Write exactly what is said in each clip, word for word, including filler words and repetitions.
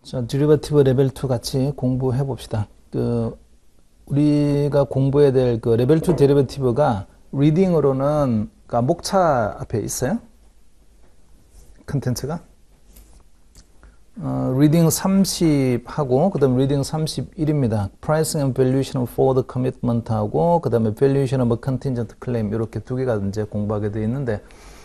자, 디리버티브 레벨 투 같이 공부해 봅시다. 그 우리가 공부해야 될 그 레벨 투 데리버티브가 리딩으로는 그러니까 목차 앞에 있어요. 컨텐츠가 어, 리딩 삼십 하고 그다음 리딩 삼십일입니다. Pricing and Valuation for the Commitment 하고 그다음에 Valuation of a Contingent Claim 이렇게 두 개가 이제 공부하게 되어 있는데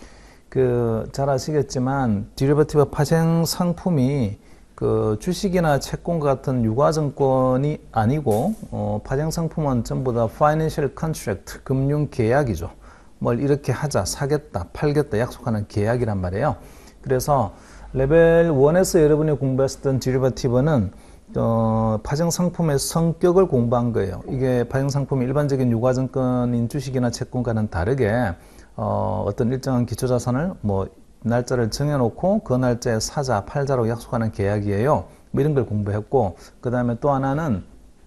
그 잘 아시겠지만 디리버티브 파생 상품이 그 주식이나 채권 같은 유가증권이 아니고 어, 파생 상품은 전부 다 Financial Contract 금융 계약이죠. 뭘 이렇게 하자, 사겠다, 팔겠다 약속하는 계약이란 말이에요. 그래서 레벨 일에서 여러분이 공부했었던 디리버티브는 어, 파생 상품의 성격을 공부한 거예요. 이게 파생 상품이 일반적인 유가증권인 주식이나 채권과는 다르게 어, 어떤 일정한 기초자산을 뭐 날짜를 정해놓고 그 날짜에 사자, 팔자로 약속하는 계약이에요. 뭐 이런 걸 공부했고 그 다음에 또 하나는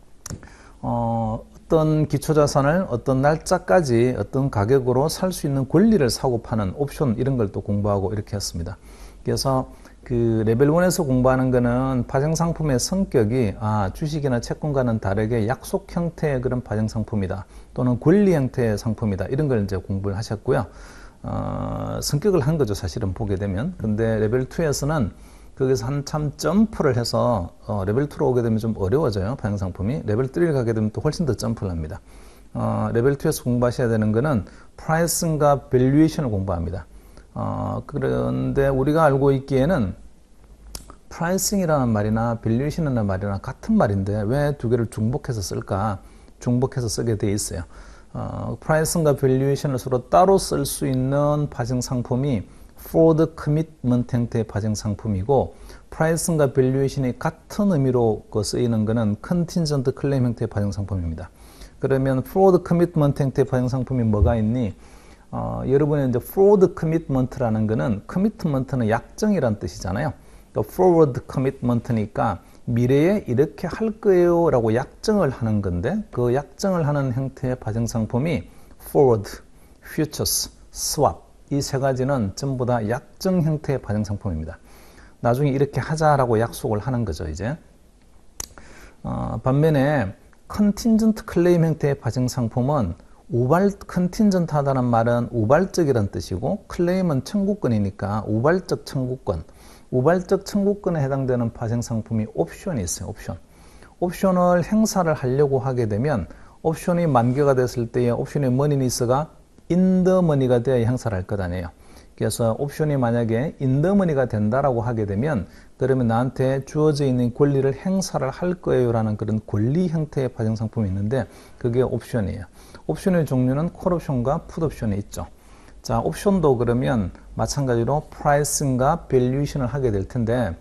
어, 어떤 기초자산을 어떤 날짜까지 어떤 가격으로 살 수 있는 권리를 사고 파는 옵션 이런 걸 또 공부하고 이렇게 했습니다. 그래서 그 레벨 일에서 공부하는 거는 파생상품의 성격이 아 주식이나 채권과는 다르게 약속 형태의 그런 파생상품이다 또는 권리 형태의 상품이다 이런 걸 이제 공부를 하셨고요. 어, 성격을 한 거죠 사실은 보게 되면. 근데 레벨 이에서는 거기서 한참 점프를 해서 어, 레벨 이로 오게 되면 좀 어려워져요 파생상품이. 레벨 삼를 가게 되면 또 훨씬 더 점프를 합니다. 어, 레벨 이에서 공부하셔야 되는 거는 프라이싱과 밸류에이션을 공부합니다. 어, 그런데 우리가 알고 있기에는 프라이싱이라는 말이나 밸류에이션이라는 말이나 같은 말인데 왜 두 개를 중복해서 쓸까? 중복해서 쓰게 돼 있어요. 어, 프라이싱과 밸류에이션을 서로 따로 쓸 수 있는 파생 상품이 forward commitment 형태의 파생 상품이고 프라이싱과 밸류에이션이 같은 의미로 쓰이는 것은 contingent claim 형태의 파생 상품입니다. 그러면 forward commitment 형태의 파생 상품이 뭐가 있니? 어, 여러분이 이제 forward commitment라는 거는 commitment는 약정이란 뜻이잖아요. 그러니까 forward commitment니까 미래에 이렇게 할 거예요 라고 약정을 하는 건데 그 약정을 하는 형태의 파생 상품이 forward, futures, swap 이 세 가지는 전부 다 약정 형태의 파생 상품입니다. 나중에 이렇게 하자라고 약속을 하는 거죠 이제. 어, 반면에 contingent claim 형태의 파생 상품은 우발, 컨틴전트 하다는 말은 우발적이란 뜻이고 클레임은 청구권이니까 우발적 청구권 우발적 청구권에 해당되는 파생 상품이 옵션이 있어요. 옵션 옵션을 행사를 하려고 하게 되면 옵션이 만기가 됐을 때에 옵션의 머니니스가 인더머니가 되어야 행사를 할 것 아니에요. 그래서 옵션이 만약에 인더머니가 된다라고 하게 되면 그러면 나한테 주어져 있는 권리를 행사를 할 거예요 라는 그런 권리 형태의 파생 상품이 있는데 그게 옵션이에요. 옵션의 종류는 콜옵션과 풋옵션이 있죠. 자, 옵션도 그러면 마찬가지로 프라이싱과 밸류에이션을 하게 될 텐데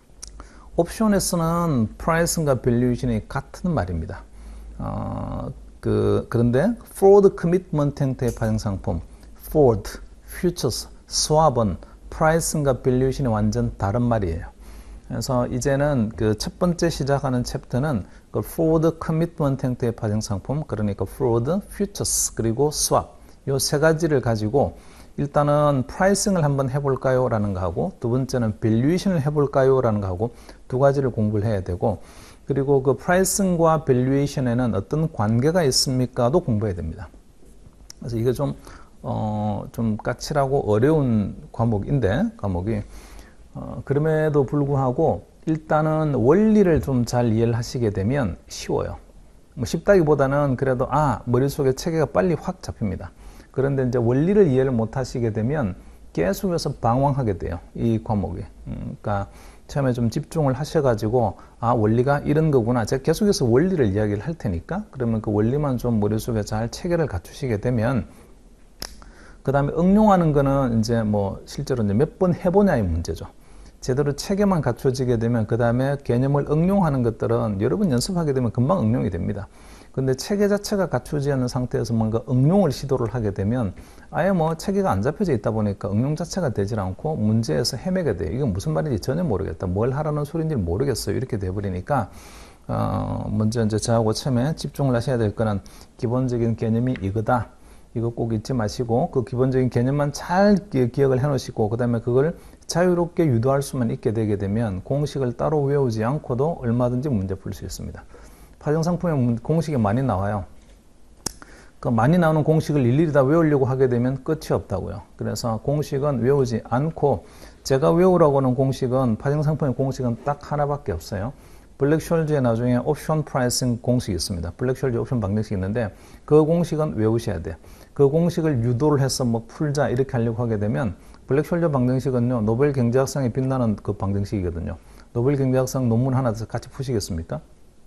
옵션에서는 프라이싱과 밸류에이션이 같은 말입니다. 어, 그, 그런데 forward commitment 형태의 파생 상품, forward, futures, swap은 프라이싱과 밸류에이션이 완전 다른 말이에요. 그래서 이제는 그 첫 번째 시작하는 챕터는 그 forward commitment 형태의 파생 상품, 그러니까 forward, futures, 그리고 swap 요 세 가지를 가지고 일단은 프라이싱을 한번 해볼까요? 라는 거 하고 두 번째는 밸류에이션을 해볼까요? 라는 거 하고 두 가지를 공부를 해야 되고 그리고 그 프라이싱과 밸류에이션에는 어떤 관계가 있습니까?도 공부해야 됩니다. 그래서 이게 좀, 어, 좀 까칠하고 어려운 과목인데 과목이 어, 그럼에도 불구하고 일단은 원리를 좀 잘 이해를 하시게 되면 쉬워요. 뭐 쉽다기보다는 그래도 아 머릿속에 체계가 빨리 확 잡힙니다. 그런데 이제 원리를 이해를 못 하시게 되면 계속해서 방황하게 돼요. 이 과목이. 음, 그러니까 처음에 좀 집중을 하셔가지고 아 원리가 이런 거구나. 제가 계속해서 원리를 이야기를 할 테니까 그러면 그 원리만 좀 머릿속에 잘 체계를 갖추시게 되면 그 다음에 응용하는 거는 이제 뭐 실제로 이제 몇 번 해보냐의 문제죠. 제대로 체계만 갖춰지게 되면 그 다음에 개념을 응용하는 것들은 여러 번 연습하게 되면 금방 응용이 됩니다. 근데 체계 자체가 갖추지 않은 상태에서 뭔가 응용을 시도를 하게 되면 아예 뭐 체계가 안 잡혀져 있다 보니까 응용 자체가 되질 않고 문제에서 헤매게 돼요. 이건 무슨 말인지 전혀 모르겠다. 뭘 하라는 소리인지 모르겠어요. 이렇게 돼버리니까 어 먼저 이제 저하고 처음에 집중을 하셔야 될 거는 기본적인 개념이 이거다. 이거 꼭 잊지 마시고 그 기본적인 개념만 잘 기억을 해 놓으시고 그 다음에 그걸 자유롭게 유도할 수만 있게 되게 되면 공식을 따로 외우지 않고도 얼마든지 문제 풀 수 있습니다. 파생상품에 공식이 많이 나와요. 그 많이 나오는 공식을 일일이 다 외우려고 하게 되면 끝이 없다고요. 그래서 공식은 외우지 않고 제가 외우라고 하는 공식은 파생상품의 공식은 딱 하나밖에 없어요. 블랙숄즈에 나중에 옵션 프라이싱 공식이 있습니다. 블랙숄즈 옵션 방정식이 있는데 그 공식은 외우셔야 돼요. 그 공식을 유도를 해서 뭐 풀자 이렇게 하려고 하게 되면 블랙숄저 방정식은요 노벨 경제학상에 빛나는 그 방정식이거든요. 노벨 경제학상 논문 하나 같이 푸시겠습니까?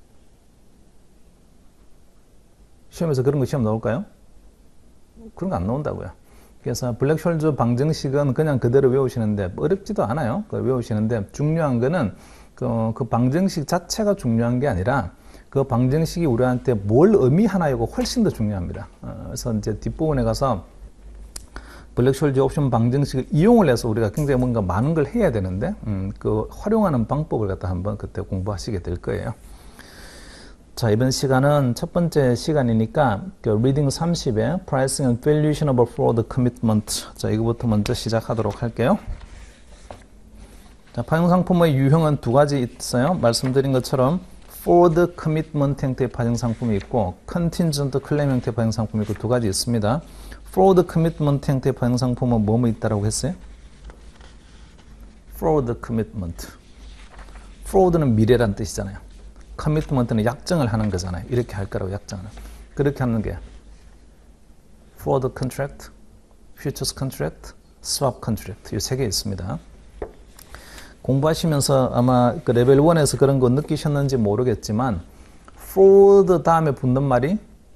시험에서 그런 거 시험 나올까요? 그런 거 안 나온다고요. 그래서 블랙숄저 방정식은 그냥 그대로 외우시는데 어렵지도 않아요. 그걸 외우시는데 중요한 거는 그, 그 방정식 자체가 중요한 게 아니라 그 방정식이 우리한테 뭘 의미하나요가 훨씬 더 중요합니다. 어, 그래서 이제 뒷부분에 가서 블랙숄저 옵션 방정식을 이용을 해서 우리가 굉장히 뭔가 많은 걸 해야 되는데 음, 그 활용하는 방법을 갖다 한번 그때 공부하시게 될 거예요. 자, 이번 시간은 첫 번째 시간이니까 그 리딩 삼십에 Pricing and Valuation of a Fraud Commitment. 자, 이거부터 먼저 시작하도록 할게요. 자, 파생상품의 유형은 두 가지 있어요. 말씀드린 것처럼 Fraud Commitment 형태의 파생상품이 있고 Contingent Claim 형태의 파생상품이 있고 두 가지 있습니다. Fraud Commitment 형태의 파생상품은 뭐뭐 있다라고 했어요? Fraud Commitment. Fraud는 미래란 뜻이잖아요. Commitment는 약정을 하는 거잖아요. 이렇게 할 거라고 약정을. 그렇게 하는 게 Fraud Contract, Futures Contract, Swap Contract 이 세 개 있습니다. 공부하시면서 아마 그 레벨 일에서 그런 거 느끼셨는지 모르겠지만 Fraud 다음에 붙는 말이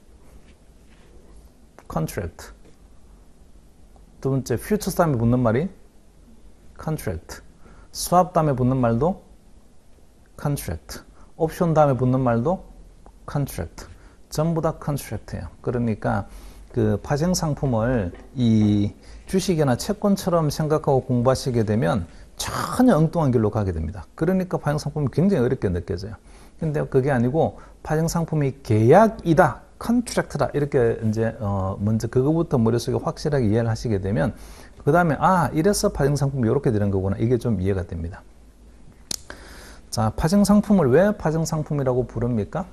Contract. 두 번째, Futures 다음에 붙는 말이 Contract. Swap 다음에 붙는 말도 Contract. 옵션 다음에 붙는 말도 Contract. 전부 다 Contract예요. 그러니까 그 파생상품을 이 주식이나 채권처럼 생각하고 공부하시게 되면 전혀 엉뚱한 길로 가게 됩니다. 그러니까 파생상품이 굉장히 어렵게 느껴져요. 근데 그게 아니고 파생상품이 계약이다, 컨트랙트다 이렇게 이제 어 먼저 그거부터 머릿속에 확실하게 이해를 하시게 되면 그 다음에 아 이래서 파생상품이 이렇게 되는 거구나 이게 좀 이해가 됩니다. 자, 파생상품을 왜 파생상품이라고 부릅니까?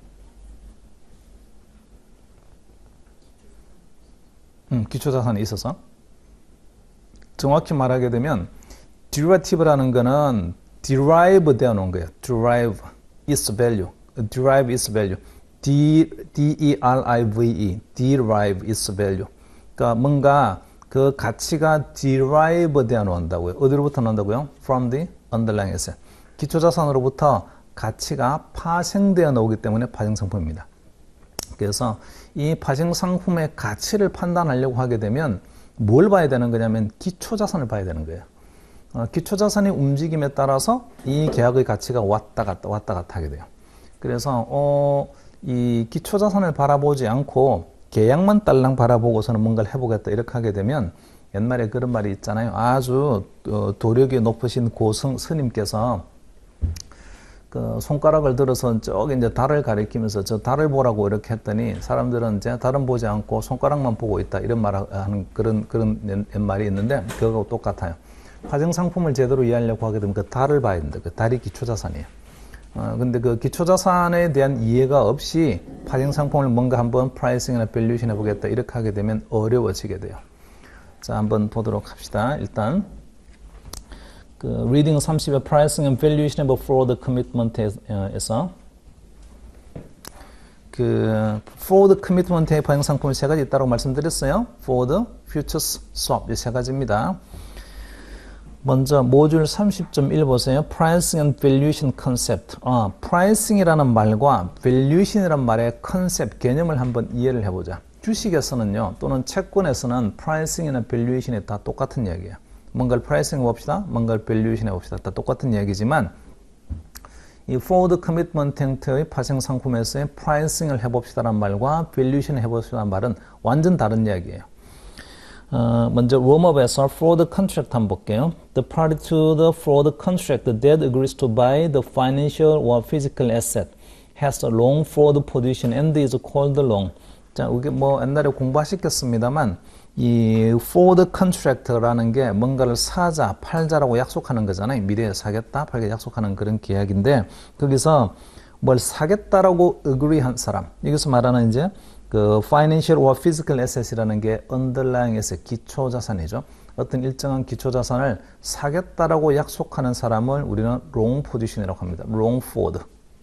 음, 기초자산에 있어서 정확히 말하게 되면 derivative라는 거는 derive 되어 놓은 거예요. derive its value. derive its value. D, D-E-R-I-V-E. derive its value. 그러니까 뭔가 그 가치가 derive 되어 놓는다고요. 어디로부터 나온다고요? from the underlying asset. 기초자산으로부터 가치가 파생되어 나오기 때문에 파생상품입니다. 그래서 이 파생상품의 가치를 판단하려고 하게 되면 뭘 봐야 되는 거냐면 기초자산을 봐야 되는 거예요. 어, 기초자산의 움직임에 따라서 이 계약의 가치가 왔다 갔다 왔다 갔다 하게 돼요. 그래서 어, 이 기초자산을 바라보지 않고 계약만 딸랑 바라보고서는 뭔가를 해보겠다 이렇게 하게 되면 옛말에 그런 말이 있잖아요. 아주 어, 도력이 높으신 고 성, 스님께서 그 손가락을 들어서 저기 이제 달을 가리키면서 저 달을 보라고 이렇게 했더니 사람들은 이제 달은 보지 않고 손가락만 보고 있다 이런 말 하는 그런 그런 말이 있는데 그거하고 똑같아요. 파생상품을 제대로 이해하려고 하게 되면 그 달을 봐야 된다. 그 달이 기초자산이에요. 어, 근데 그 기초자산에 대한 이해가 없이 파생상품을 뭔가 한번 프라이싱이나 밸류에이션 해보겠다 이렇게 하게 되면 어려워지게 돼요. 자, 한번 보도록 합시다. 일단 그 리딩 삼십의 Pricing and Valuation of Fraud Commitment에서 그 Fraud Commitment의 파생상품이 세 가지 있다고 말씀드렸어요. Fraud, Futures, Swap 이 세 가지입니다. 먼저 모듈 삼십 점 일 보세요. Pricing and Valuation Concept. 아, Pricing이라는 말과 Valuation이라는 말의 컨셉, 개념을 한번 이해를 해보자. 주식에서는요, 또는 채권에서는 Pricing이나 Valuation이 다 똑같은 이야기예요. 뭔가를 프라이싱 해봅시다. 뭔가를 밸류에이션 해봅시다. 다 똑같은 이야기지만 이 Forward Commitment 형태의 파생상품에서의 프라이싱을 해봅시다라는 말과 밸류에이션을 해봅시다라는 말은 완전 다른 이야기예요. 어, 먼저 웜업에서 Forward Contract 한번 볼게요. The party to the Forward Contract that agrees to buy the financial or physical asset has a long forward position and is called long. 자, 이게 뭐 옛날에 공부하셨겠습니다만 이 forward contract라는 게 뭔가를 사자, 팔자라고 약속하는 거잖아요. 미래에 사겠다, 팔겠다 약속하는 그런 계약인데 거기서 뭘 사겠다라고 agree한 사람. 여기서 말하는 이제 그 financial or physical asset이라는 게 underlying asset, 기초 자산이죠. 어떤 일정한 기초 자산을 사겠다라고 약속하는 사람을 우리는 long position이라고 합니다. long forward.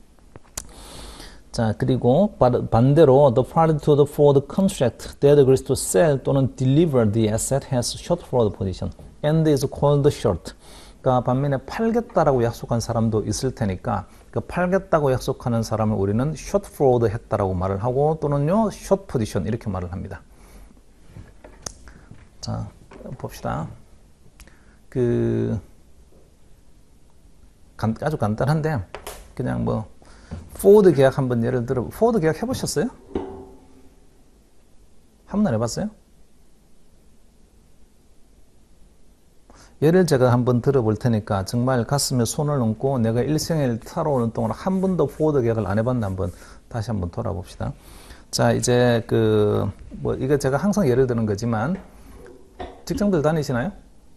자, 그리고 반대로 the party to the forward contract that agrees to sell 또는 deliver the asset has short forward position and is called short. 그러니까 반면에 팔겠다라고 약속한 사람도 있을 테니까 그 팔겠다고 약속하는 사람을 우리는 short forward 했다라고 말을 하고 또는요 short position 이렇게 말을 합니다. 자, 봅시다. 그 간, 아주 간단한데 그냥 뭐 포워드 계약 한번 예를 들어 포워드 계약 해보셨어요? 한 번 안 해봤어요? 예를 제가 한번 들어볼 테니까 정말 가슴에 손을 얹고 내가 일생을 살아오는 동안 한 번도 포워드 계약을 안 해봤나 한번 다시 한번 돌아봅시다. 자, 이제 그 뭐 이게 제가 항상 예를 드는 거지만 직장들 다니시나요?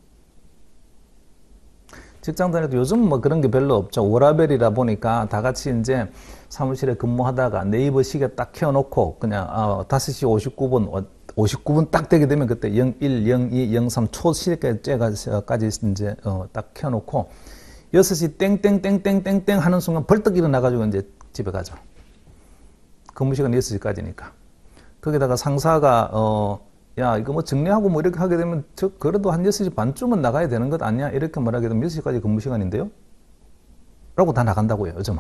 직장 다니도 요즘 뭐 그런 게 별로 없죠. 워라벨이라 보니까 다 같이 이제 사무실에 근무하다가 네이버 시계 딱 켜놓고 그냥 어, 다섯 시 오십구 분 오십구 분 딱 되게 되면 그때 영일, 영이, 영삼 초시까지 이제 어, 딱 켜놓고 여섯 시 땡땡땡땡땡땡 하는 순간 벌떡 일어나가지고 이제 집에 가죠. 근무 시간 여섯 시까지니까. 거기다가 상사가 어 야, 이거 뭐 정리하고 뭐 이렇게 하게 되면, 저, 그래도 한 여섯 시 반쯤은 나가야 되는 것 아니야? 이렇게 말하게 되면 여섯 시까지 근무 시간인데요? 라고 다 나간다고요, 요즘은.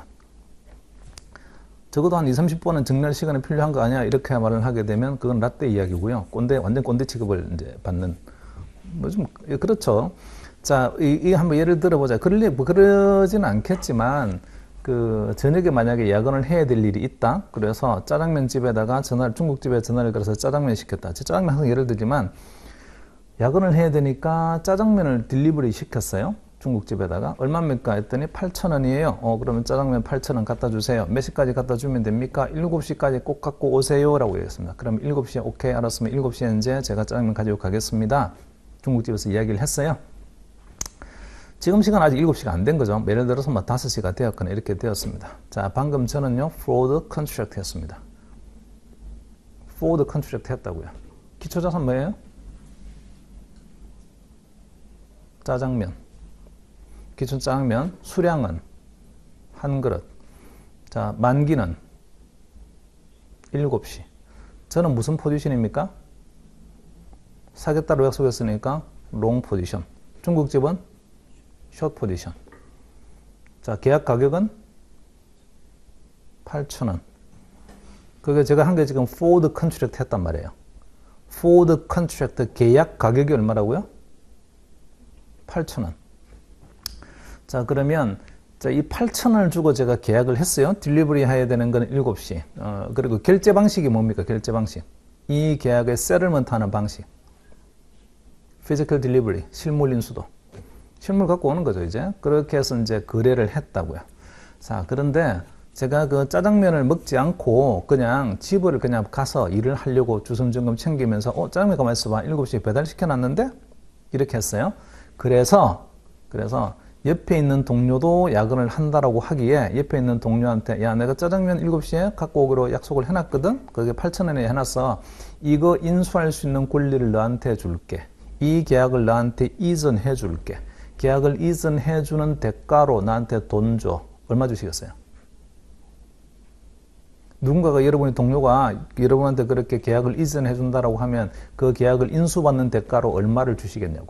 적어도 한 이삼십 분은 정리할 시간이 필요한 거 아니야? 이렇게 말을 하게 되면 그건 라떼 이야기고요. 꼰대, 완전 꼰대 취급을 이제 받는. 뭐 좀, 그렇죠. 자, 이, 이 한번 예를 들어보자. 그럴, 뭐 그러지는 않겠지만, 그 저녁에 만약에 야근을 해야 될 일이 있다. 그래서 짜장면 집에다가 전화를 중국집에 전화를 걸어서 짜장면 시켰다. 짜장면 항상 예를 들지만 야근을 해야 되니까 짜장면을 딜리버리 시켰어요. 중국집에다가 얼마입니까? 했더니 팔천 원이에요. 어 그러면 짜장면 팔천 원 갖다 주세요. 몇 시까지 갖다 주면 됩니까? 일곱 시까지 꼭 갖고 오세요 라고 얘기했습니다. 그럼 일곱 시에 오케이 알았으면 일곱 시에 이제 제가 짜장면 가지고 가겠습니다. 중국집에서 이야기를 했어요. 지금 시간 아직 일곱 시가 안 된 거죠. 예를 들어서 뭐 다섯 시가 되었거나 이렇게 되었습니다. 자, 방금 저는요, forward contract 했습니다. forward contract 했다고요. 기초자산 뭐예요? 짜장면. 기초 짜장면. 수량은 한 그릇. 자, 만기는 일곱 시. 저는 무슨 포지션입니까? 사겠다로 약속했으니까 long 포지션. 중국집은 숏 포지션. 자, 계약 가격은 팔천 원. 그게 제가 한 게 지금 forward contract 했단 말이에요. forward contract 계약 가격이 얼마라고요? 팔천 원. 자, 그러면 자, 이 팔천 원을 주고 제가 계약을 했어요. 딜리버리 해야 되는 건 일곱 시. 어, 그리고 결제 방식이 뭡니까? 결제 방식. 이 계약의 세틀먼트 하는 방식. physical delivery, 실물 인수도. 실물 갖고 오는 거죠, 이제. 그렇게 해서 이제 거래를 했다고요. 자, 그런데 제가 그 짜장면을 먹지 않고 그냥 집을 그냥 가서 일을 하려고 주섬점검 챙기면서 어, 짜장면 가만히 있어봐. 일곱 시에 배달시켜놨는데? 이렇게 했어요. 그래서, 그래서 옆에 있는 동료도 야근을 한다라고 하기에 옆에 있는 동료한테 야, 내가 짜장면 일곱 시에 갖고 오기로 약속을 해놨거든? 그게 팔천 원에 해놨어. 이거 인수할 수 있는 권리를 너한테 줄게. 이 계약을 너한테 이전해 줄게. 계약을 이전해주는 대가로 나한테 돈 줘. 얼마 주시겠어요? 누군가가 여러분의 동료가 여러분한테 그렇게 계약을 이전해준다라고 하면 그 계약을 인수받는 대가로 얼마를 주시겠냐고.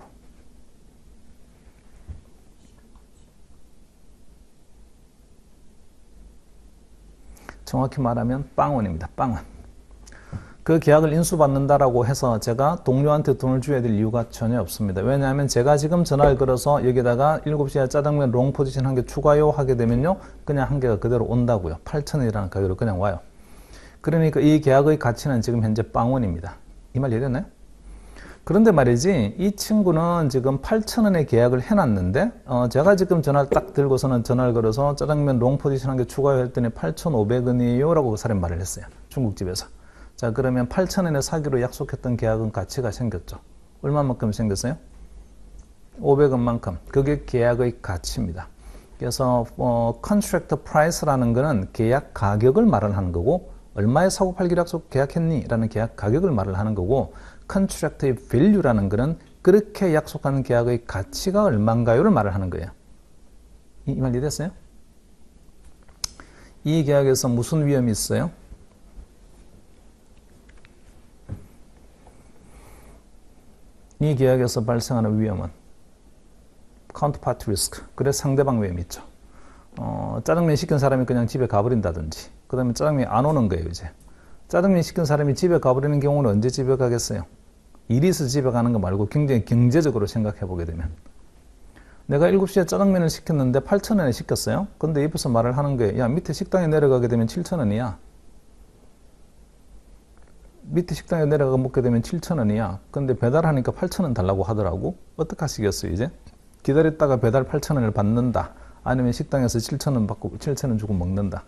정확히 말하면 빵원입니다. 빵원. 그 계약을 인수받는다라고 해서 제가 동료한테 돈을 줘야 될 이유가 전혀 없습니다. 왜냐하면 제가 지금 전화를 걸어서 여기다가 일곱 시에 짜장면 롱 포지션 한 개 추가요 하게 되면요. 그냥 한 개가 그대로 온다고요. 팔천 원이라는 가격으로 그냥 와요. 그러니까 이 계약의 가치는 지금 현재 빵원입니다. 이 말 이해됐나요? 그런데 말이지 이 친구는 지금 팔천 원에 계약을 해놨는데 어, 제가 지금 전화를 딱 들고서는 전화를 걸어서 짜장면 롱 포지션 한 개 추가요 했더니 팔천오백 원이에요 라고 그 사람이 말을 했어요. 중국집에서. 자, 그러면 팔천 원에 사기로 약속했던 계약은 가치가 생겼죠. 얼마만큼 생겼어요? 오백 원만큼. 그게 계약의 가치입니다. 그래서 어, contract price라는 거는 계약 가격을 말을 하는 거고, 얼마에 사고 팔기로 약속 계약했니? 라는 계약 가격을 말을 하는 거고, contract의 value라는 거는 그렇게 약속하는 계약의 가치가 얼마인가요를 말을 하는 거예요. 이 말 이해됐어요? 이 계약에서 무슨 위험이 있어요? 이 계약에서 발생하는 위험은 counterparty risk, 그래 상대방 위험이 있죠. 어, 짜장면 시킨 사람이 그냥 집에 가버린다든지, 그 다음에 짜장면이 안 오는 거예요. 이제 짜장면 시킨 사람이 집에 가버리는 경우는 언제 집에 가겠어요? 일이 있어 집에 가는 거 말고 굉장히 경제적으로 생각해 보게 되면, 내가 일곱 시에 짜장면을 시켰는데 팔천 원에 시켰어요. 근데 옆에서 말을 하는 거예요. 야, 밑에 식당에 내려가게 되면 칠천 원이야. 밑에 식당에 내려가 먹게 되면 칠천 원이야. 근데 배달하니까 팔천 원 달라고 하더라고. 어떡하시겠어요, 이제? 기다렸다가 배달 팔천 원을 받는다. 아니면 식당에서 칠천 원 받고 칠천 원 주고 먹는다.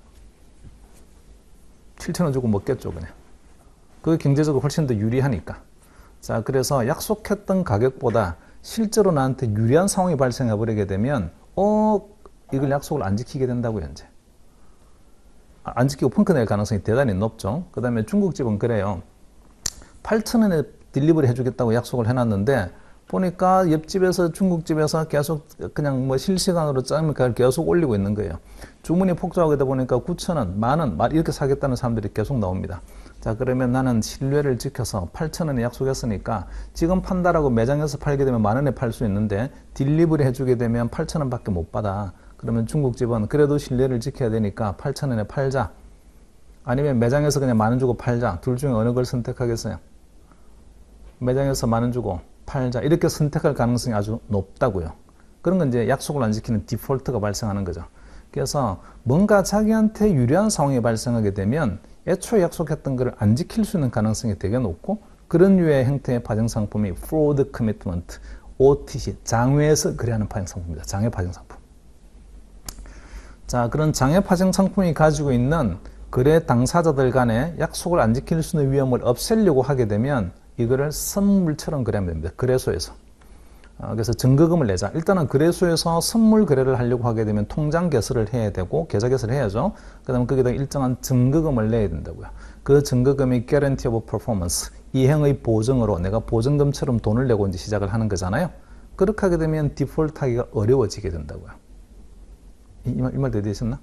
칠천 원 주고 먹겠죠, 그냥. 그게 경제적으로 훨씬 더 유리하니까. 자, 그래서 약속했던 가격보다 실제로 나한테 유리한 상황이 발생해 버리게 되면, 어, 이걸 약속을 안 지키게 된다고요, 이제. 안 지키고 펑크 낼 가능성이 대단히 높죠. 그 다음에 중국집은 그래요. 팔천 원에 딜리버리 해주겠다고 약속을 해놨는데, 보니까 옆집에서 중국집에서 계속 그냥 뭐 실시간으로 짜장면 가격을 계속 올리고 있는 거예요. 주문이 폭주하다 보니까 구천 원, 만 원, 이렇게 사겠다는 사람들이 계속 나옵니다. 자, 그러면 나는 신뢰를 지켜서 팔천 원에 약속했으니까 지금 판다라고 매장에서 팔게 되면 만 원에 팔 수 있는데 딜리버리 해주게 되면 팔천 원밖에 못 받아. 그러면 중국집은 그래도 신뢰를 지켜야 되니까 팔천 원에 팔자. 아니면 매장에서 그냥 만 원 주고 팔자. 둘 중에 어느 걸 선택하겠어요? 매장에서 만 원 주고 팔자. 이렇게 선택할 가능성이 아주 높다고요. 그런 건 이제 약속을 안 지키는 디폴트가 발생하는 거죠. 그래서 뭔가 자기한테 유리한 상황이 발생하게 되면 애초에 약속했던 것을 안 지킬 수 있는 가능성이 되게 높고, 그런 류의 형태의 파생상품이 fraud commitment, 오티씨, 장외에서 거래하는 파생상품입니다. 장외 파생상품. 자, 그런 장외 파생상품이 가지고 있는 거래 당사자들 간에 약속을 안 지킬 수 있는 위험을 없애려고 하게 되면 이거를 선물처럼 거래하면 됩니다. 거래소에서. 어, 그래서 증거금을 내자. 일단은 거래소에서 선물 거래를 하려고 하게 되면 통장 개설을 해야 되고, 계좌 개설을 해야죠. 그 다음에 거기다 일정한 증거금을 내야 된다고요. 그 증거금이 guarantee of performance, 이행의 보증으로 내가 보증금처럼 돈을 내고 이제 시작을 하는 거잖아요. 그렇게 하게 되면 디폴트 하기가 어려워지게 된다고요. 이 말, 이 말 되셨나?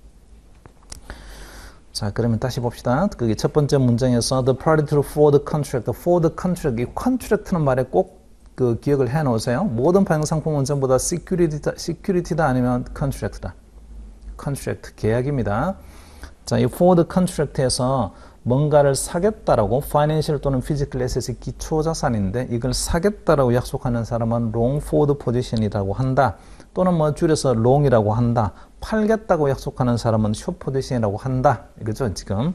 자, 그러면 다시 봅시다. 그게 첫 번째 문장에서 the party to for the contract, for the contract, 이 contract는 말에 꼭 그 기억을 해 놓으세요. 모든 파생상품은 전부 다 security다, security다 아니면 contract다. contract, 계약입니다. 자, 이 for the contract에서 뭔가를 사겠다라고, financial 또는 physical asset이 기초자산인데 이걸 사겠다라고 약속하는 사람은 long forward position이라고 한다. 또는 뭐 줄여서 long이라고 한다. 팔겠다고 약속하는 사람은 short position이라고 한다. 이거죠, 지금.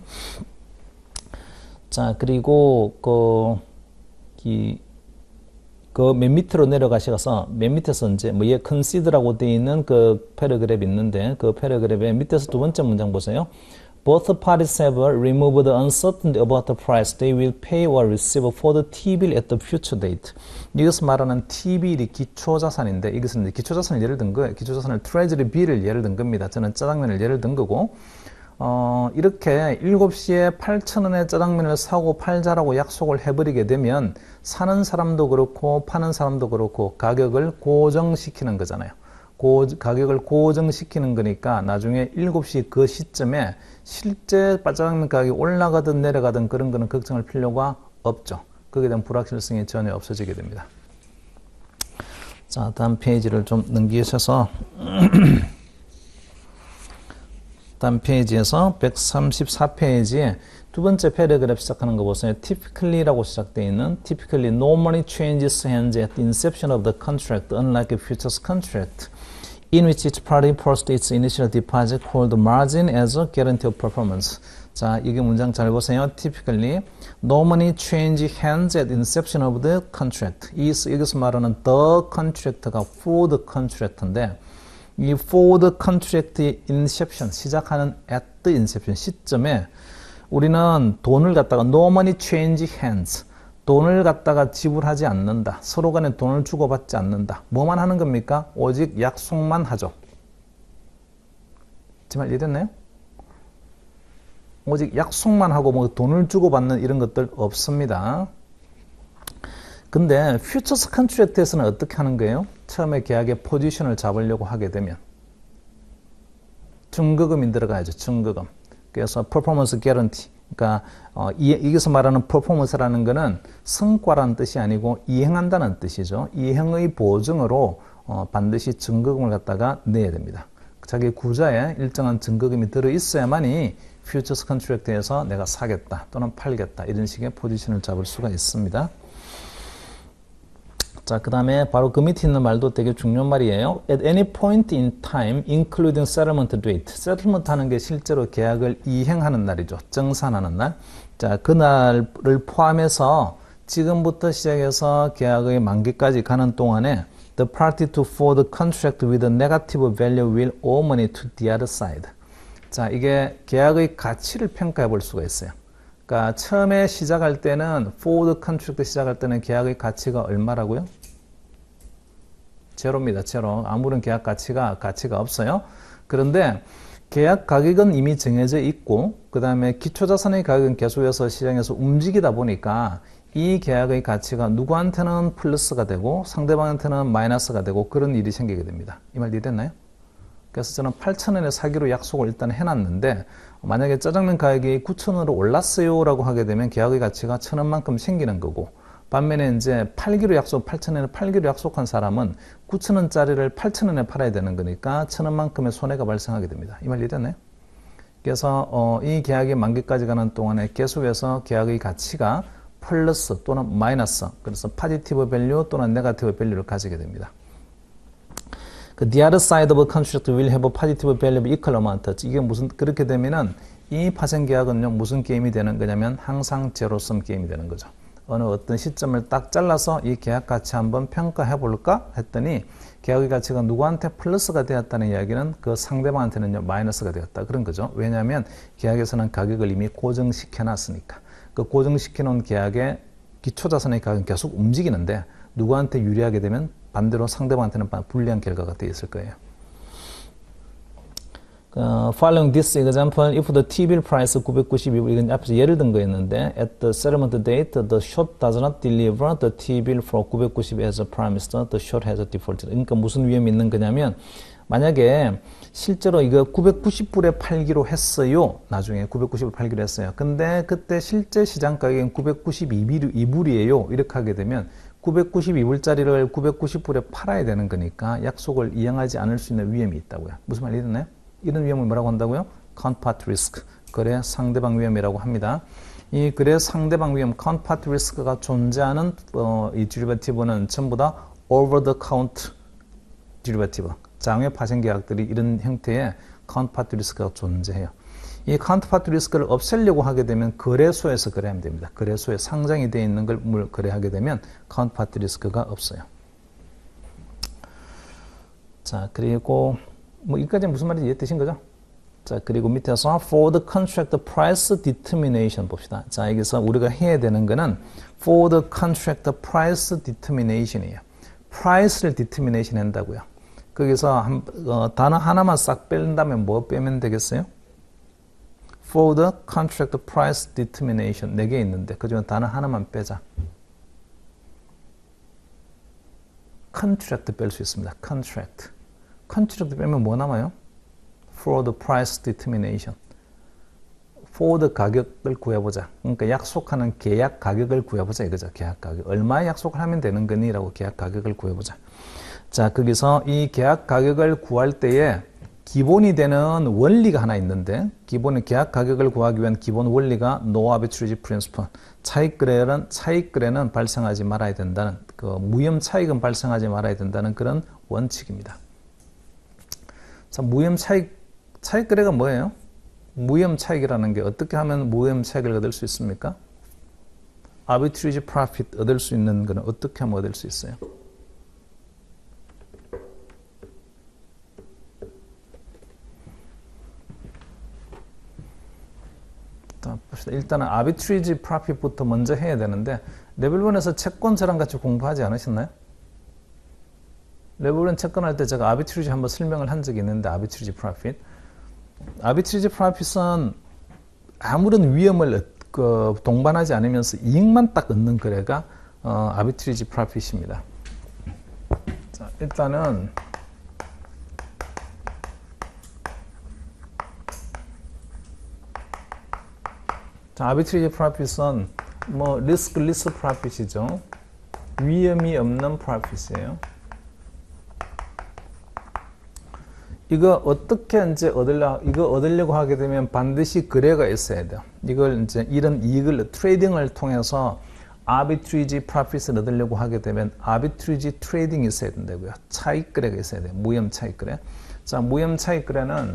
자, 그리고 그, 이, 그 맨 밑으로 내려가셔서 맨 밑에서 이제 뭐 얘 consider라고 되어 있는 그 패러그래프 있는데, 그 패러그래프의 밑에서 두 번째 문장 보세요. Both parties have removed the uncertainty about the price they will pay or receive for the T-bill at the future date. 이것을 말하는 T-bill이 기초자산인데, 이것은 이제 기초자산을 예를 든 거예요. 기초자산을 트레저리 빌을 예를 든 겁니다. 저는 짜장면을 예를 든 거고, 어, 이렇게 일곱 시에 팔천 원에 짜장면을 사고 팔자라고 약속을 해버리게 되면 사는 사람도 그렇고 파는 사람도 그렇고 가격을 고정시키는 거잖아요. 고, 가격을 고정시키는 거니까 나중에 일곱 시 그 시점에 실제 짜장면 가격이 올라가든 내려가든 그런 거는 걱정할 필요가 없죠. 거기에 대한 불확실성이 전혀 없어지게 됩니다. 자, 다음 페이지를 좀 넘기셔서 다음 페이지에서 백삼십사 페이지에 두 번째 패러그래프 시작하는 거 보세요. Typically라고 시작되어 있는 Typically normally changes hands at the inception of the contract, unlike a futures contract, in which each party posts its initial deposit called margin as a guarantee of performance. 자, 이게 문장 잘 보세요. Typically normally change hands at the inception of the contract. 이, 이것을 말하는 the contract가 for the contract인데, 이 for the contract inception, 시작하는 at the inception 시점에 우리는 돈을 갖다가 no money change hands. 돈을 갖다가 지불하지 않는다. 서로 간에 돈을 주고받지 않는다. 뭐만 하는 겁니까? 오직 약속만 하죠. 제 말 이해됐나요? 오직 약속만 하고 뭐 돈을 주고받는 이런 것들 없습니다. 근데 퓨처스 컨트랙트에서는 어떻게 하는 거예요? 처음에 계약의 포지션을 잡으려고 하게 되면 증거금이 들어가야죠. 증거금. 그래서 퍼포먼스 개런티. 그러니까 어, 이, 여기서 말하는 퍼포먼스라는 거는 성과라는 뜻이 아니고 이행한다는 뜻이죠. 이행의 보증으로 어, 반드시 증거금을 갖다가 내야 됩니다. 자기 구자에 일정한 증거금이 들어있어야만이 퓨처스 컨트랙트에서 내가 사겠다 또는 팔겠다 이런 식의 포지션을 잡을 수가 있습니다. 자, 그 다음에 바로 그 밑에 있는 말도 되게 중요한 말이에요. At any point in time, including settlement date. settlement 하는 게 실제로 계약을 이행하는 날이죠. 정산하는 날. 자, 그날을 포함해서 지금부터 시작해서 계약의 만기까지 가는 동안에 the party to forward the contract with a negative value will owe money to the other side. 자, 이게 계약의 가치를 평가해 볼 수가 있어요. 그러니까 처음에 시작할 때는 forward contract 시작할 때는 계약의 가치가 얼마라고요? 제로입니다. 제로. 아무런 계약 가치가 가치가 없어요. 그런데 계약 가격은 이미 정해져 있고 그 다음에 기초자산의 가격은 계속해서 시장에서 움직이다 보니까 이 계약의 가치가 누구한테는 플러스가 되고 상대방한테는 마이너스가 되고 그런 일이 생기게 됩니다. 이 말 이해됐나요? 그래서 저는 팔천 원에 사기로 약속을 일단 해놨는데 만약에 짜장면 가격이 구천 원으로 올랐어요 라고 하게 되면 계약의 가치가 천 원만큼 생기는 거고 반면에 이제 팔기로 약속, 팔천 원에 팔기로 약속한 사람은 구천 원짜리를 팔천 원에 팔아야 되는 거니까 천 원만큼의 손해가 발생하게 됩니다. 이 말 이해됐나요? 그래서 어, 이 계약의 만기까지 가는 동안에 계속해서 계약의 가치가 플러스 또는 마이너스, 그래서 포지티브 밸류 또는 네거티브 밸류를 가지게 됩니다. 그 the other side of a contract will have a positive value of equal amount. 이게 무슨 그렇게 되면은 이 파생 계약은요 무슨 게임이 되는 거냐면 항상 제로섬 게임이 되는 거죠. 어느 어떤 시점을 딱 잘라서 이 계약 가치 한번 평가해 볼까 했더니 계약의 가치가 누구한테 플러스가 되었다는 이야기는 그 상대방한테는요 마이너스가 되었다 그런 거죠. 왜냐하면 계약에서는 가격을 이미 고정시켜 놨으니까. 그 고정시켜 놓은 계약의 기초자산의 가격은 계속 움직이는데 누구한테 유리하게 되면 반대로 상대방한테는 불리한 결과가 되어 있을 거예요. Uh, following this example, if the T-bill price 구백구십이 불, 이건 앞에서 예를 든 거였는데, at the settlement date, the short does not deliver the T-bill for 구백구십 as promised, the short has defaulted. 그러니까 무슨 위험이 있는 거냐면, 만약에 실제로 이거 구백구십 불에 팔기로 했어요. 나중에 구백구십 불 팔기로 했어요. 근데 그때 실제 시장 가격은 구백구십이 불이에요. 이렇게 하게 되면 구백구십이 불짜리를 구백구십 불에 팔아야 되는 거니까 약속을 이행하지 않을 수 있는 위험이 있다고요. 무슨 말 이해됐나요? 이런 위험을 뭐라고 한다고요? counterpart risk. 거래 상대방 위험이라고 합니다. 이 거래 상대방 위험, counterpart risk가 존재하는 어, 이 derivative 전부 다 over the count derivative. 장외 파생 계약들이 이런 형태의 counterpart risk가 존재해요. 이 counterpart risk를 없애려고 하게 되면 거래소에서 거래하면 됩니다. 거래소에 상장이 되어 있는 걸 거래하게 되면 counterpart risk가 없어요. 자, 그리고 뭐 이까지 무슨 말인지 이해되신 거죠? 자, 그리고 밑에서 for the contract price determination 봅시다. 자, 여기서 우리가 해야 되는 거는 for the contract price determination이에요. price를 determination 한다고요. 거기서 한, 어, 단어 하나만 싹 뺀다면 뭐 빼면 되겠어요? for the contract price determination 네 개 있는데 그중에 단어 하나만 빼자. contract 뺄 수 있습니다. contract. contract 빼면 뭐 남아요? for the price determination. for the 가격을 구해보자. 그러니까 약속하는 계약 가격을 구해보자 이거죠. 계약 가격. 얼마에 약속을 하면 되는 거니? 라고 계약 가격을 구해보자. 자, 거기서 이 계약 가격을 구할 때에 기본이 되는 원리가 하나 있는데 기본의 계약 가격을 구하기 위한 기본 원리가 no arbitrage principle. 차익 거래는 차익 거래는 발생하지 말아야 된다는 그 무혐 차익은 발생하지 말아야 된다는 그런 원칙입니다. 자, 무혐 차익 차익 거래가 뭐예요? 무혐 차익이라는 게 어떻게 하면 무혐 차익을 얻을 수 있습니까? arbitrage profit 얻을 수 있는 거는 어떻게 하면 얻을 수 있어요? 자, 봅시다. 일단은 arbitrage profit부터 먼저 해야 되는데 레벨 일에서 채권 저랑 같이 공부하지 않으셨나요? 레벨 일 채권할 때 제가 arbitrage 한번 설명을 한 적이 있는데 arbitrage profit. arbitrage profit은 아무런 위험을 그, 동반하지 않으면서 이익만 딱 얻는 거래가 어, arbitrage profit입니다. 자, 일단은 자, arbitrage profit은 뭐 riskless profit이죠. 위험이 없는 profit이에요. 이거 어떻게 이제 얻으려 이거 얻으려고 하게 되면 반드시 거래가 있어야 돼요. 이걸 이제 이런 이익을 트레이딩을 통해서 arbitrage profit을 얻으려고 하게 되면 arbitrage trading이 있어야 된다고요. 차익 거래가 있어야 돼요. 무혐 차익 거래. 자, 무혐 차익 거래는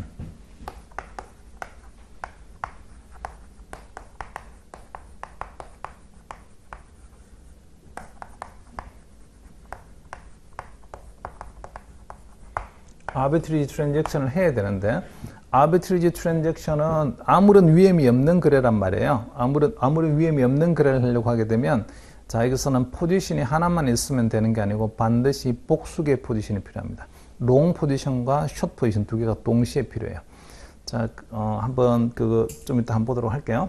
arbitrage transaction을 해야 되는데 arbitrage transaction은 아무런 위험이 없는 거래란 말이에요. 아무런 아무런 위험이 없는 거래를 하려고 하게 되면 자, 여기서는 포지션이 하나만 있으면 되는 게 아니고 반드시 복수의 포지션이 필요합니다. 롱 포지션과 숏 포지션 두 개가 동시에 필요해요. 자, 어, 한번 그거 좀 이따 한번 보도록 할게요.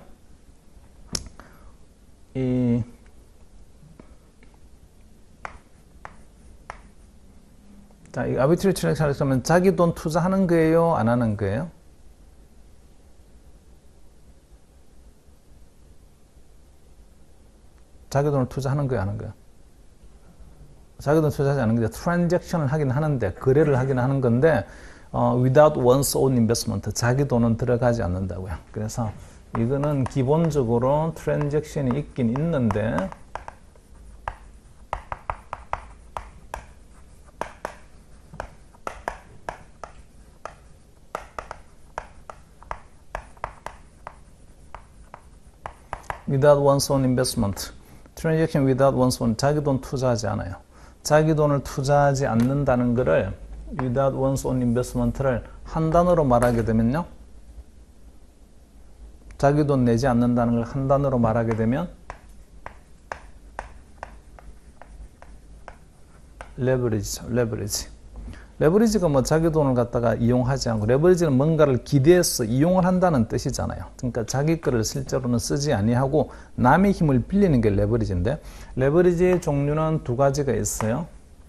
이 자, 이 arbitrage transaction을 하면 자기 돈 투자하는 거예요? 안 하는 거예요? 자기 돈을 투자하는 거예요? 안 하는 거예요? 자기 돈 투자하지 않는 게 트랜잭션을 하긴 하는데 거래를 하긴 하는 건데 어, without one's own investment 자기 돈은 들어가지 않는다고요. 그래서 이거는 기본적으로 트랜잭션이 있긴 있는데 without one's own investment transaction without one's own 자기 돈 투자하지 않아요. 자기 돈을 투자하지 않는다는 것을 without one's own investment를 한 단어로 말하게 되면요. 자기 돈 내지 않는다는 걸 한 단어로 말하게 되면 레버리지죠. 레버리지. 레버리지가 뭐 자기 돈을 갖다가 이용하지 않고 레버리지는 뭔가를 기대해서 이용을 한다는 뜻이잖아요. 그러니까 자기 거를 실제로는 쓰지 아니하고 남의 힘을 빌리는 게 레버리지인데 레버리지의 종류는 두 가지가 있어요.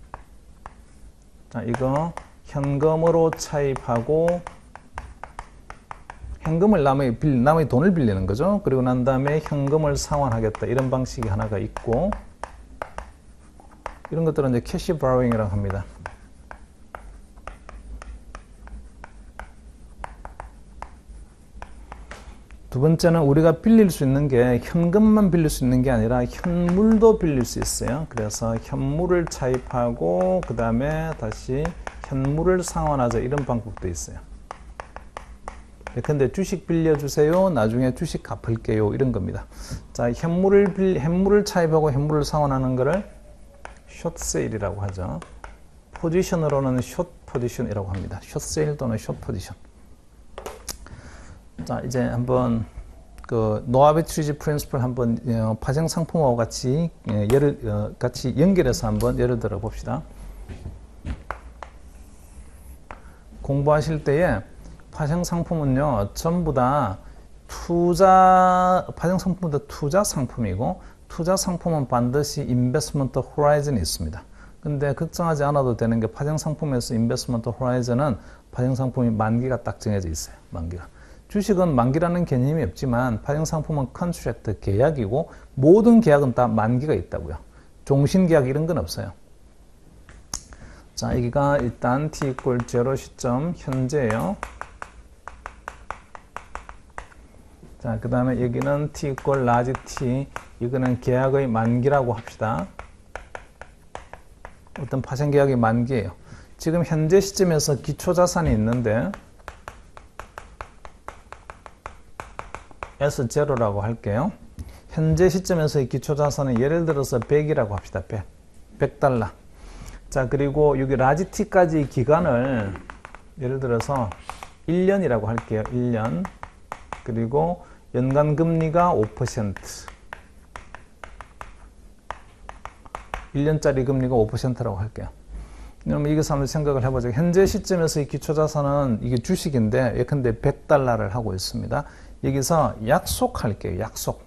자, 이거 현금으로 차입하고 현금을 남의, 빌, 남의 돈을 빌리는 거죠. 그리고 난 다음에 현금을 상환하겠다 이런 방식이 하나가 있고 이런 것들은 이제 캐시 바로잉이라고 합니다. 두 번째는 우리가 빌릴 수 있는 게 현금만 빌릴 수 있는 게 아니라 현물도 빌릴 수 있어요. 그래서 현물을 차입하고 그 다음에 다시 현물을 상환하자 이런 방법도 있어요. 근데 주식 빌려주세요. 나중에 주식 갚을게요. 이런 겁니다. 자, 현물을 빌, 현물을 차입하고 현물을 상환하는 거를 숏세일이라고 하죠. 포지션으로는 숏 포지션이라고 합니다. 숏세일 또는 숏 포지션. 자, 이제 한번 그 No Arbitrage Principle 한번 어, 파생 상품하고 같이 예, 예를 어, 같이 연결해서 한번 예를 들어 봅시다. 공부하실 때에 파생 상품은요 전부 다 투자 파생 상품보다 투자 상품이고 투자 상품은 반드시 인베스트먼트 호라이즌이 있습니다. 근데 걱정하지 않아도 되는 게 파생 상품에서 인베스트먼트 호라이즌은 파생 상품이 만기가 딱 정해져 있어요. 만기가. 주식은 만기라는 개념이 없지만 파생 상품은 컨트랙트 계약이고 모든 계약은 다 만기가 있다고요. 종신 계약 이런 건 없어요. 자, 여기가 일단 t 이퀄 제로 시점 현재예요. 자, 그 다음에 여기는 t 이퀄 라지 t 이거는 계약의 만기라고 합시다. 어떤 파생 계약의 만기예요. 지금 현재 시점에서 기초 자산이 있는데 에스 제로라고 할게요. 현재 시점에서의 기초자산은 예를 들어서 백이라고 합시다. 백. 백 달러. 자, 그리고 여기 라지 t까지 기간을 예를 들어서 일 년이라고 할게요. 일 년. 그리고 연간 금리가 오 퍼센트. 일 년짜리 금리가 오 퍼센트라고 할게요. 그러면 이것을 한번 생각을 해보죠. 현재 시점에서 이 기초자산은 이게 주식인데 예컨대 백 달러를 하고 있습니다. 여기서 약속할게요. 약속.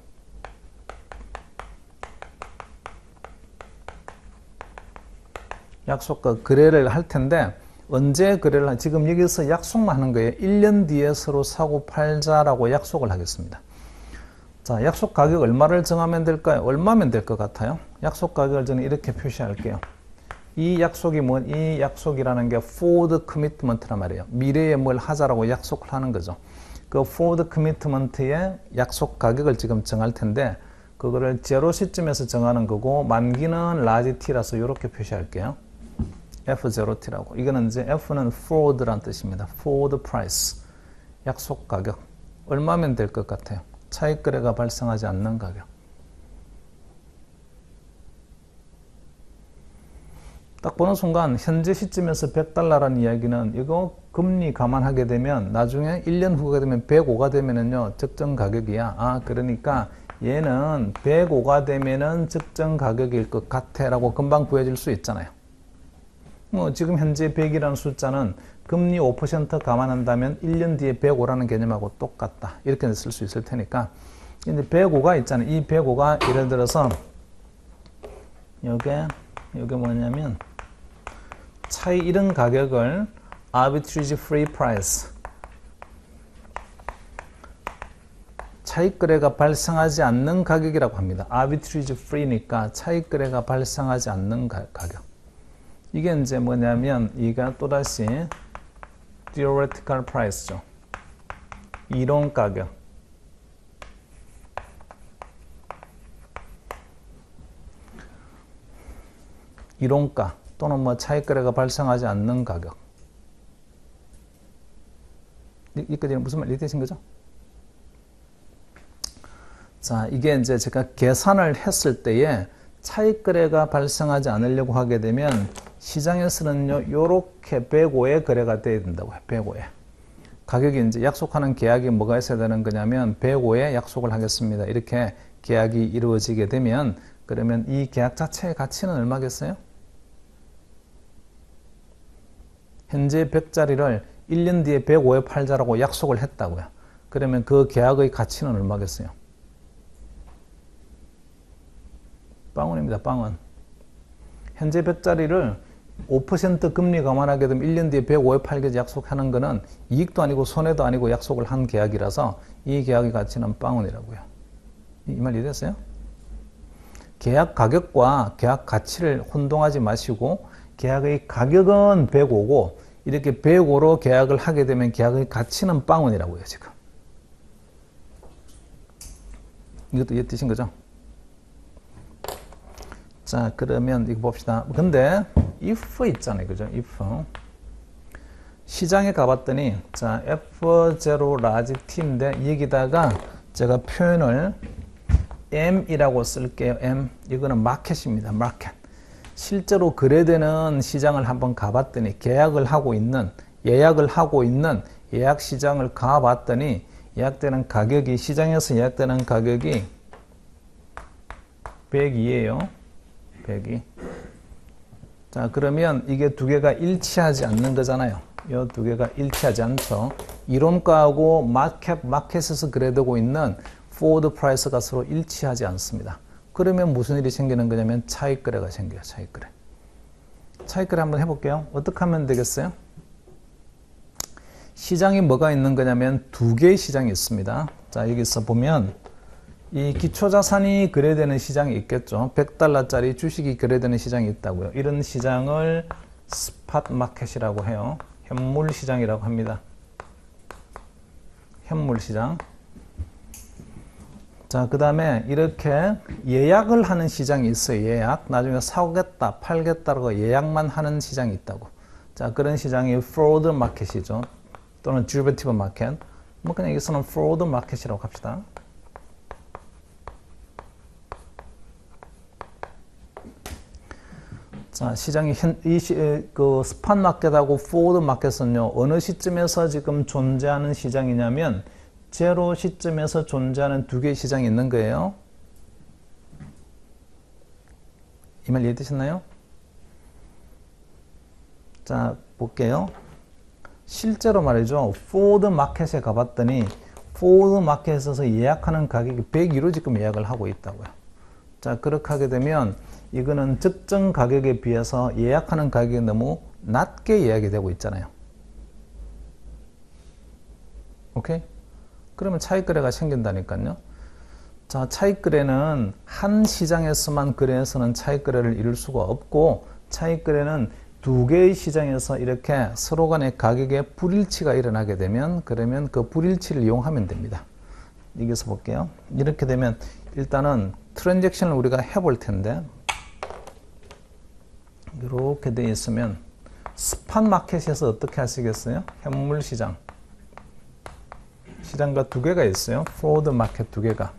약속과 거래를 할 텐데 언제 거래를 하 지금 여기서 약속만 하는 거예요. 일 년 뒤에 서로 사고 팔자라고 약속을 하겠습니다. 자, 약속 가격 얼마를 정하면 될까요? 얼마면 될 것 같아요? 약속 가격을 저는 이렇게 표시할게요. 이 약속이 뭐, 이 약속이라는 게 forward commitment란 말이에요. 미래에 뭘 하자라고 약속을 하는 거죠. 그 forward commitment의 약속 가격을 지금 정할 텐데, 그거를 제로 시점에서 정하는 거고, 만기는 large t라서 이렇게 표시할게요. 에프 제로 티라고. 이거는 이제 F는 forward란 뜻입니다. forward price. 약속 가격. 얼마면 될 것 같아요? 차익 거래가 발생하지 않는 가격. 딱 보는 순간 현재 시점에서 백 달러라는 이야기는 이거 금리 감안하게 되면 나중에 일 년 후가 되면 백오가 되면은요 적정 가격이야. 아, 그러니까 얘는 백오가 되면은 적정 가격일 것 같아 라고 금방 구해질 수 있잖아요. 뭐 지금 현재 백이라는 숫자는 금리 오 퍼센트 감안한다면 일 년 뒤에 백오라는 개념하고 똑같다. 이렇게 쓸 수 있을 테니까 이제 백오가 있잖아요. 이 백오가 예를 들어서 요게 요게 뭐냐면 차이 이런 가격을 arbitrage free price, 차익 거래가 발생하지 않는 가격이라고 합니다. arbitrage free니까 차익 거래가 발생하지 않는 가, 가격. 이게 이제 뭐냐면 이가 또다시 theoretical price죠. 이론 가격. 이론가 또는 뭐 차익 거래가 발생하지 않는 가격. 여기까지는 무슨 말이 되신 거죠? 자, 이게 이제 제가 계산을 했을 때에 차익 거래가 발생하지 않으려고 하게 되면 시장에서는요, 요렇게 백오에 거래가 돼야 된다고요. 백오에. 가격이 이제 약속하는 계약이 뭐가 있어야 되는 거냐면 백오에 약속을 하겠습니다. 이렇게 계약이 이루어지게 되면 그러면 이 계약 자체의 가치는 얼마겠어요? 현재 백짜리를 일 년 뒤에 백오에 팔자라고 약속을 했다고요. 그러면 그 계약의 가치는 얼마겠어요? 빵원입니다. 빵원. 현재 백짜리를 오 퍼센트 금리 감안하게 되면 일 년 뒤에 백오에 팔게 약속하는 거는 이익도 아니고 손해도 아니고 약속을 한 계약이라서 이 계약의 가치는 빵원이라고요. 이 말 이해됐어요? 계약 가격과 계약 가치를 혼동하지 마시고 계약의 가격은 백오고 이렇게 백오로 계약을 하게 되면 계약의 가치는 빵원이라고요. 지금 이것도 이해 되신 거죠? 자, 그러면 이거 봅시다. 근데 if 있잖아요. 그죠? if 시장에 가봤더니 자, 에프 제로 large t인데 여기다가 제가 표현을 M이라고 쓸게요. M. 이거는 마켓입니다. 마켓. 실제로 거래되는 시장을 한번 가봤더니 계약을 하고 있는 예약을 하고 있는 예약 시장을 가봤더니 예약되는 가격이 시장에서 예약되는 가격이 백이에요. 백이. 자, 그러면 이게 두 개가 일치하지 않는 거잖아요. 이 두 개가 일치하지 않죠. 이론가하고 마켓, 마켓에서 거래되고 있는 forward price가 서로 일치하지 않습니다. 그러면 무슨 일이 생기는 거냐면 차익 거래가 생겨요. 차익 거래. 차익 거래 한번 해볼게요. 어떻게 하면 되겠어요? 시장이 뭐가 있는 거냐면 두 개의 시장이 있습니다. 자, 여기서 보면 이 기초자산이 거래되는 시장이 있겠죠. 백 달러짜리 주식이 거래되는 시장이 있다고요. 이런 시장을 스팟 마켓이라고 해요. 현물 시장이라고 합니다. 현물 시장. 자, 그 다음에 이렇게 예약을 하는 시장이 있어요. 예약. 나중에 사겠다, 팔겠다라고 예약만 하는 시장이 있다고. 자, 그런 시장이 forward 마켓이죠. 또는 derivative 마켓. 뭐 그냥 여기서는 forward 마켓이라고 합시다. 자, 시장이 현, 이 시, 그 스팟 마켓하고 forward 마켓은요, 어느 시점에서 지금 존재하는 시장이냐면 제로 시점에서 존재하는 두 개의 시장이 있는 거예요. 이 말 이해되셨나요? 자, 볼게요. 실제로 말이죠. 포드 마켓에 가봤더니 포드 마켓에서 예약하는 가격이 백일 호 지금 예약을 하고 있다고요. 자, 그렇게 하게 되면 이거는 적정 가격에 비해서 예약하는 가격이 너무 낮게 예약이 되고 있잖아요. 오케이? 그러면 차익거래가 생긴다니까요. 자, 차익거래는 한 시장에서만 거래해서는 차익거래를 이룰 수가 없고, 차익거래는 두 개의 시장에서 이렇게 서로 간의 가격의 불일치가 일어나게 되면, 그러면 그 불일치를 이용하면 됩니다. 여기서 볼게요. 이렇게 되면 일단은 트랜잭션을 우리가 해볼 텐데, 이렇게 되어 있으면 스팟 마켓에서 어떻게 하시겠어요? 현물 시장. 시장가 두 개가 있어요. 포워드 마켓 두 개가.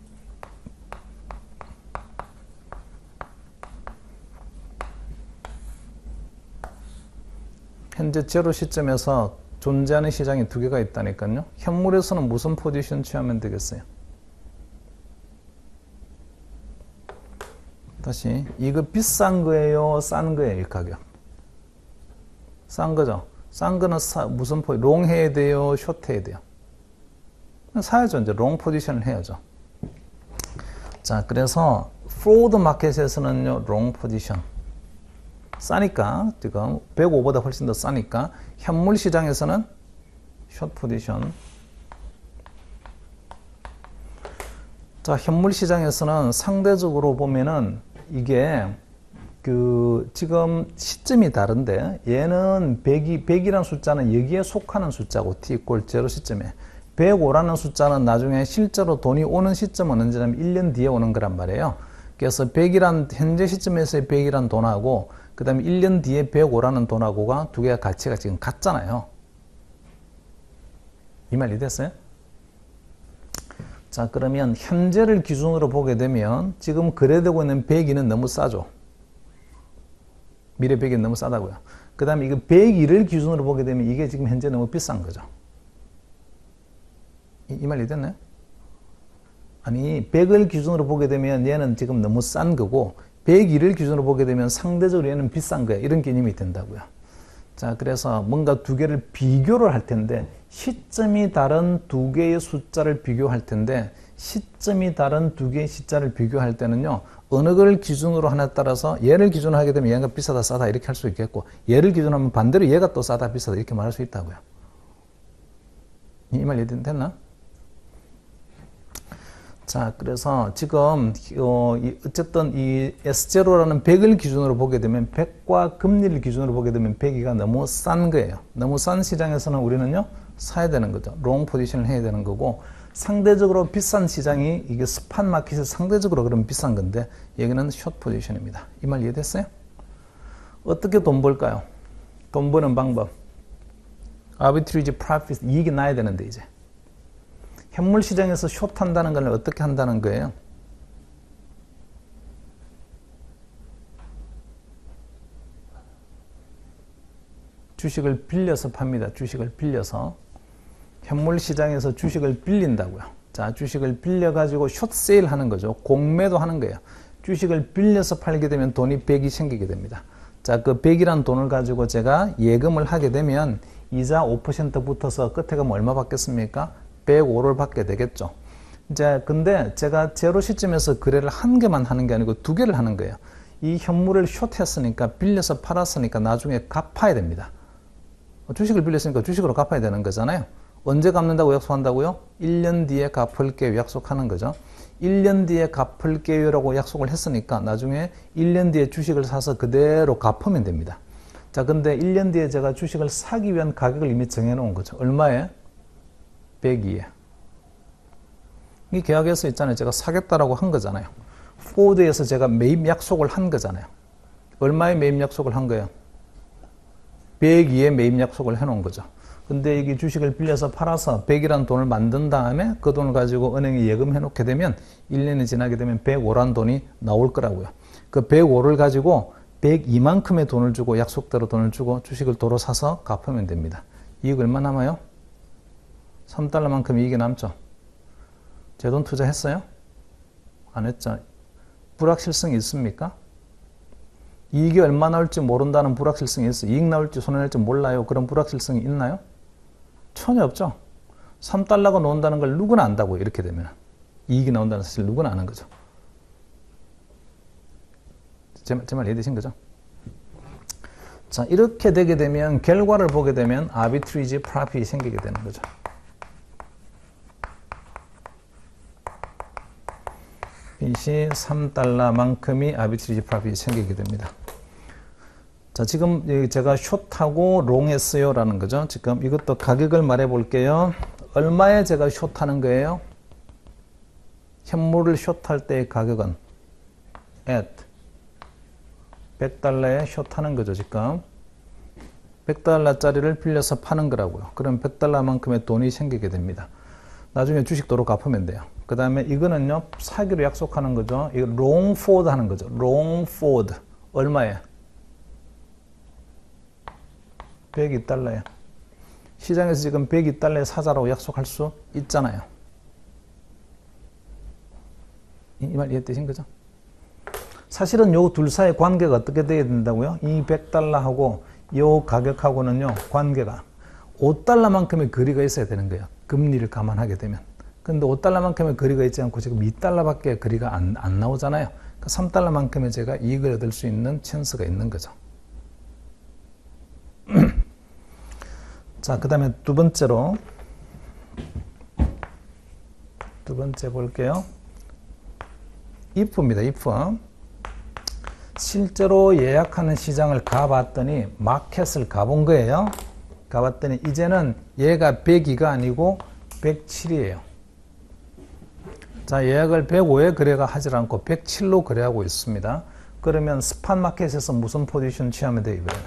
현재 제로 시점에서 존재하는 시장이 두 개가 있다니까요. 현물에서는 무슨 포지션 취하면 되겠어요? 다시, 이거 비싼 거예요? 싼 거예요? 이 가격. 싼 거죠. 싼 거는 사, 무슨 포, 롱 해야 돼요? 숏 해야 돼요? 사야죠. 이제 롱 포지션을 해야죠. 자, 그래서 포워드 마켓에서는요, 롱 포지션. 싸니까, 지금 백오보다 훨씬 더 싸니까, 현물 시장에서는 숏 포지션. 자, 현물 시장에서는 상대적으로 보면은 이게 그 지금 시점이 다른데, 얘는 백이, 백이라는 숫자는 여기에 속하는 숫자고, t 이퀄 제로 시점에. 백오라는 숫자는 나중에 실제로 돈이 오는 시점은 언제냐면 일 년 뒤에 오는 거란 말이에요. 그래서 백이란, 현재 시점에서의 백이란 돈하고, 그 다음에 일 년 뒤에 백오라는 돈하고가 두 개가 가치가 지금 같잖아요. 이 말 이해됐어요? 자, 그러면 현재를 기준으로 보게 되면 지금 거래되고 있는 백이는 너무 싸죠. 미래 백이 너무 싸다고요. 그 다음에 이거 백일을 기준으로 보게 되면 이게 지금 현재 너무 비싼 거죠. 이 말 이해됐나요? 아니, 백을 기준으로 보게 되면 얘는 지금 너무 싼 거고, 백일을 기준으로 보게 되면 상대적으로 얘는 비싼 거야. 이런 개념이 된다고요. 자, 그래서 뭔가 두 개를 비교를 할 텐데, 시점이 다른 두 개의 숫자를 비교할 텐데, 시점이 다른 두 개의 숫자를 비교할 때는요, 어느 걸 기준으로 하나에 따라서 얘를 기준으로 하게 되면 얘가 비싸다 싸다 이렇게 할 수 있겠고, 얘를 기준으로 하면 반대로 얘가 또 싸다 비싸다 이렇게 말할 수 있다고요. 이 말 이해됐나? 자, 그래서 지금 어, 이 어쨌든 이 에스 제로라는 백을 기준으로 보게 되면 백과 금리를 기준으로 보게 되면 백이가 너무 싼 거예요. 너무 싼 시장에서는 우리는요 사야 되는 거죠. 롱 포지션을 해야 되는 거고, 상대적으로 비싼 시장이 이게 스팟 마켓에서 상대적으로 그러면 비싼 건데 여기는 숏 포지션입니다. 이 말 이해됐어요? 어떻게 돈 벌까요? 돈 버는 방법. 아비트리지 프로핏, 이익이 나야 되는데 이제. 현물 시장에서 숏 한다는 걸 어떻게 한다는 거예요? 주식을 빌려서 팝니다. 주식을 빌려서. 현물 시장에서 주식을 빌린다고요. 자, 주식을 빌려가지고 숏 세일 하는 거죠. 공매도 하는 거예요. 주식을 빌려서 팔게 되면 돈이 백이 생기게 됩니다. 자, 그 백이란 돈을 가지고 제가 예금을 하게 되면 이자 오 퍼센트 붙어서 끝에 가면 얼마 받겠습니까? 백오를 받게 되겠죠. 이제 근데 제가 제로 시점에서 거래를 한 개만 하는 게 아니고 두 개를 하는 거예요. 이 현물을 숏했으니까 빌려서 팔았으니까 나중에 갚아야 됩니다. 주식을 빌렸으니까 주식으로 갚아야 되는 거잖아요. 언제 갚는다고 약속한다고요? 일 년 뒤에 갚을게요 약속하는 거죠. 일 년 뒤에 갚을게요 라고 약속을 했으니까 나중에 일 년 뒤에 주식을 사서 그대로 갚으면 됩니다. 자, 근데 일 년 뒤에 제가 주식을 사기 위한 가격을 이미 정해놓은 거죠. 얼마에? 백이에. 이 계약에서 있잖아요. 제가 사겠다라고 한 거잖아요. 포워드에서 제가 매입 약속을 한 거잖아요. 얼마에 매입 약속을 한 거예요? 백이에 매입 약속을 해놓은 거죠. 근데 이게 주식을 빌려서 팔아서 백이라는 돈을 만든 다음에 그 돈을 가지고 은행에 예금해 놓게 되면 일 년이 지나게 되면 백오라는 돈이 나올 거라고요. 그 백오를 가지고 백이만큼의 돈을 주고 약속대로 돈을 주고 주식을 도로 사서 갚으면 됩니다. 이익 얼마 남아요? 삼 달러만큼 이익이 남죠. 제 돈 투자했어요? 안 했죠. 불확실성이 있습니까? 이익이 얼마 나올지 모른다는 불확실성이 있어요. 이익 나올지 손해날지 몰라요. 그런 불확실성이 있나요? 전혀 없죠. 삼 달러가 나온다는 걸 누구나 안다고 이렇게 되면. 이익이 나온다는 사실 누구나 아는 거죠. 제 말, 제 말 이해되신 거죠? 자, 이렇게 되게 되면 결과를 보게 되면 arbitrage profit이 생기게 되는 거죠. 빚이 삼 달러만큼이 arbitrage profit이 생기게 됩니다. 자, 지금 제가 숏하고 롱 했어요 라는 거죠. 지금 이것도 가격을 말해 볼게요. 얼마에 제가 숏하는 거예요? 현물을 숏할 때의 가격은 at 백 달러에 숏하는 거죠. 지금 백 달러짜리를 빌려서 파는 거라고요. 그럼 백 달러만큼의 돈이 생기게 됩니다. 나중에 주식 도로 갚으면 돼요. 그 다음에 이거는요, 사기로 약속하는 거죠. 이거 long forward 하는 거죠. long forward. 얼마에? 백이 달러에. 시장에서 지금 백이 달러에 사자라고 약속할 수 있잖아요. 이 말 이해되신 거죠? 사실은 요 둘 사이의 관계가 어떻게 돼야 된다고요? 이 백 달러하고 요 가격하고는요, 관계가 오 달러만큼의 거리가 있어야 되는 거예요. 금리를 감안하게 되면. 근데 오 달러만큼의 거리가 있지 않고 지금 이 달러밖에 거리가 안, 안 나오잖아요. 그러니까 삼 달러만큼의 제가 이익을 얻을 수 있는 찬스가 있는 거죠. 자, 그 다음에 두 번째로 두 번째 볼게요. if입니다. if. 실제로 예약하는 시장을 가봤더니 마켓을 가본 거예요. 가봤더니 이제는 얘가 백이가 아니고 백칠이에요. 자, 예약을 백오에 거래가 하지 않고 백칠로 거래하고 있습니다. 그러면 스팟 마켓에서 무슨 포지션 취하면 돼요, 이번에는?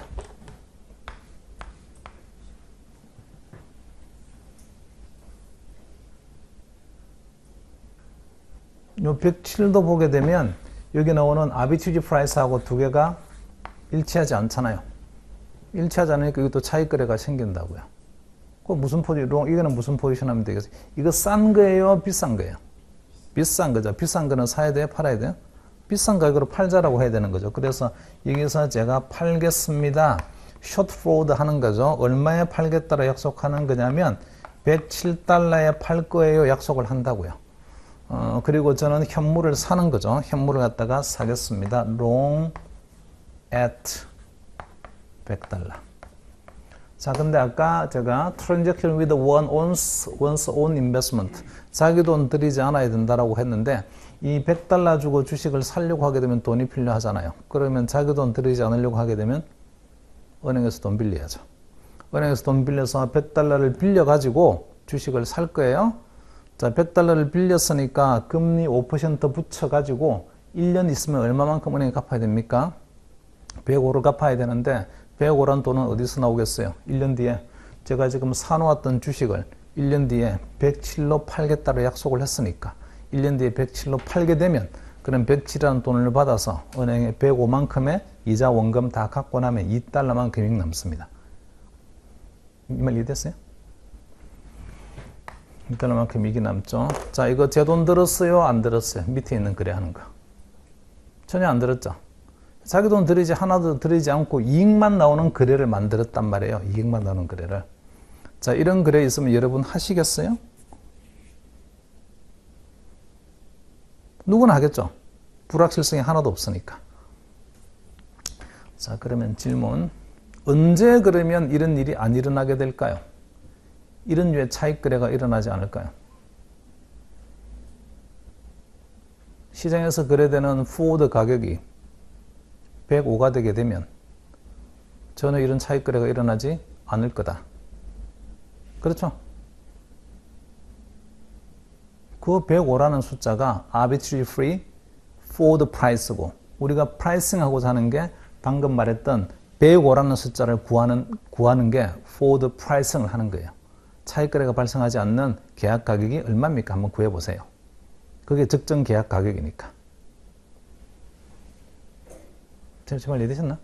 요 백칠도 보게 되면 여기 나오는 arbitrage price하고 두 개가 일치하지 않잖아요. 일치하지 않으니까 이것도 차익 거래가 생긴다고요. 그 무슨 포지션, 이거는 무슨 포지션 하면 되겠어요? 이거 싼 거예요? 비싼 거예요? 비싼 거죠. 비싼 거는 사야 돼요? 팔아야 돼요? 비싼 가격으로 팔자라고 해야 되는 거죠. 그래서 여기서 제가 팔겠습니다. short forward 하는 거죠. 얼마에 팔겠다고 약속하는 거냐면 백칠 달러에 팔 거예요. 약속을 한다고요. 어, 그리고 저는 현물을 사는 거죠. 현물을 갖다가 사겠습니다. long at 백 달러. 자, 근데 아까 제가 transaction with one one's, one's own investment. 자기 돈 들이지 않아야 된다라고 했는데 이 백 달러 주고 주식을 사려고 하게 되면 돈이 필요하잖아요. 그러면 자기 돈 들이지 않으려고 하게 되면 은행에서 돈 빌려야죠. 은행에서 돈 빌려서 백 달러를 빌려가지고 주식을 살 거예요. 자, 백 달러를 빌렸으니까 금리 오 퍼센트 붙여가지고 일 년 있으면 얼마만큼 은행에 갚아야 됩니까? 백오를 갚아야 되는데 백오란 돈은 어디서 나오겠어요? 일 년 뒤에 제가 지금 사놓았던 주식을 일 년 뒤에 백칠로 팔겠다고 약속을 했으니까 일 년 뒤에 백칠로 팔게 되면 그럼 백칠이라는 돈을 받아서 은행에 백오만큼의 이자 원금 다 갚고 나면 이 달러만큼 이익 남습니다. 이 말 이해됐어요? 이 달러만큼 이익이 남죠. 자, 이거 제 돈 들었어요? 안 들었어요? 밑에 있는 거래하는 거. 전혀 안 들었죠. 자기 돈 들이지 하나도 들이지 않고 이익만 나오는 거래를 만들었단 말이에요. 이익만 나오는 거래를. 자, 이런 거래 있으면 여러분 하시겠어요? 누구나 하겠죠. 불확실성이 하나도 없으니까. 자, 그러면 질문. 언제 그러면 이런 일이 안 일어나게 될까요? 이런 류의 차익 거래가 일어나지 않을까요? 시장에서 거래되는 포워드 가격이 백오가 되게 되면 전혀 이런 차익 거래가 일어나지 않을 거다. 그렇죠? 그 백오라는 숫자가 arbitrary free forward price고 우리가 프라이싱하고자 하는 게 방금 말했던 백오라는 숫자를 구하는, 구하는 게 forward pricing을 하는 거예요. 차익 거래가 발생하지 않는 계약 가격이 얼마입니까? 한번 구해보세요. 그게 적정 계약 가격이니까. 제발 이해되셨나?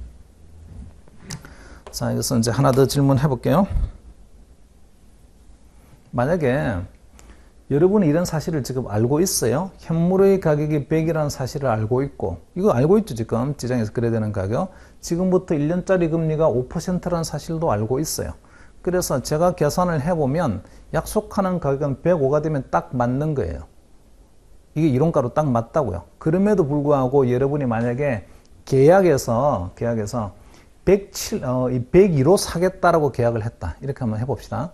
자, 이것은 이제 하나 더 질문해 볼게요. 만약에 여러분이 이런 사실을 지금 알고 있어요. 현물의 가격이 백이라는 사실을 알고 있고, 이거 알고 있죠, 지금. 시장에서 그래야 되는 가격. 지금부터 일 년짜리 금리가 오 퍼센트라는 사실도 알고 있어요. 그래서 제가 계산을 해보면 약속하는 가격은 백오가 되면 딱 맞는 거예요. 이게 이론가로 딱 맞다고요. 그럼에도 불구하고 여러분이 만약에 계약에서, 계약에서 백칠, 어, 백이로 사겠다라고 계약을 했다. 이렇게 한번 해봅시다.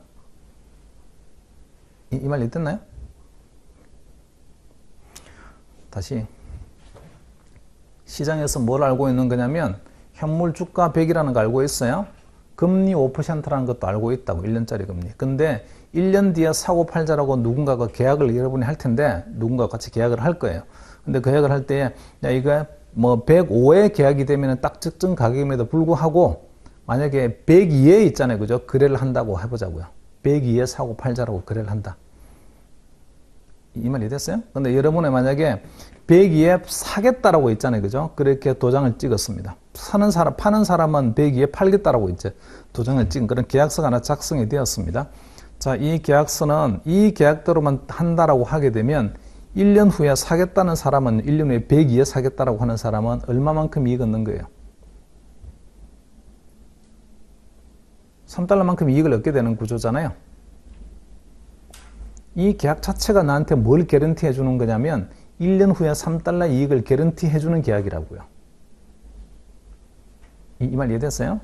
이 말 이해됐나요? 다시. 시장에서 뭘 알고 있는 거냐면, 현물 주가 백이라는 거 알고 있어요. 금리 오 퍼센트라는 것도 알고 있다고, 일 년짜리 금리. 근데 일 년 뒤에 사고 팔자라고 누군가가 계약을 여러분이 할 텐데, 누군가가 같이 계약을 할 거예요. 근데 그 계약을 할 때, 야, 이거 뭐 백오에 계약이 되면 딱 특정 가격임에도 불구하고, 만약에 백이에 있잖아요. 그죠? 거래를 한다고 해보자고요. 백이에 사고 팔자라고 거래를 한다. 이 말이 됐어요? 근데 여러분이 만약에 백이에 사겠다라고 있잖아요. 그죠? 그렇게 도장을 찍었습니다. 사는 사람, 파는 사람은 백이에 팔겠다라고 이제 도장을 찍은 그런 계약서가 하나 작성이 되었습니다. 자, 이 계약서는 이 계약대로만 한다라고 하게 되면 일 년 후에 사겠다는 사람은 일 년 후에 백이에 사겠다라고 하는 사람은 얼마만큼 이익 얻는 거예요? 삼 달러만큼 이익을 얻게 되는 구조잖아요. 이 계약 자체가 나한테 뭘 개런티 해주는 거냐면 일 년 후에 삼 달러 이익을 개런티 해주는 계약이라고요. 이 말 이해됐어요?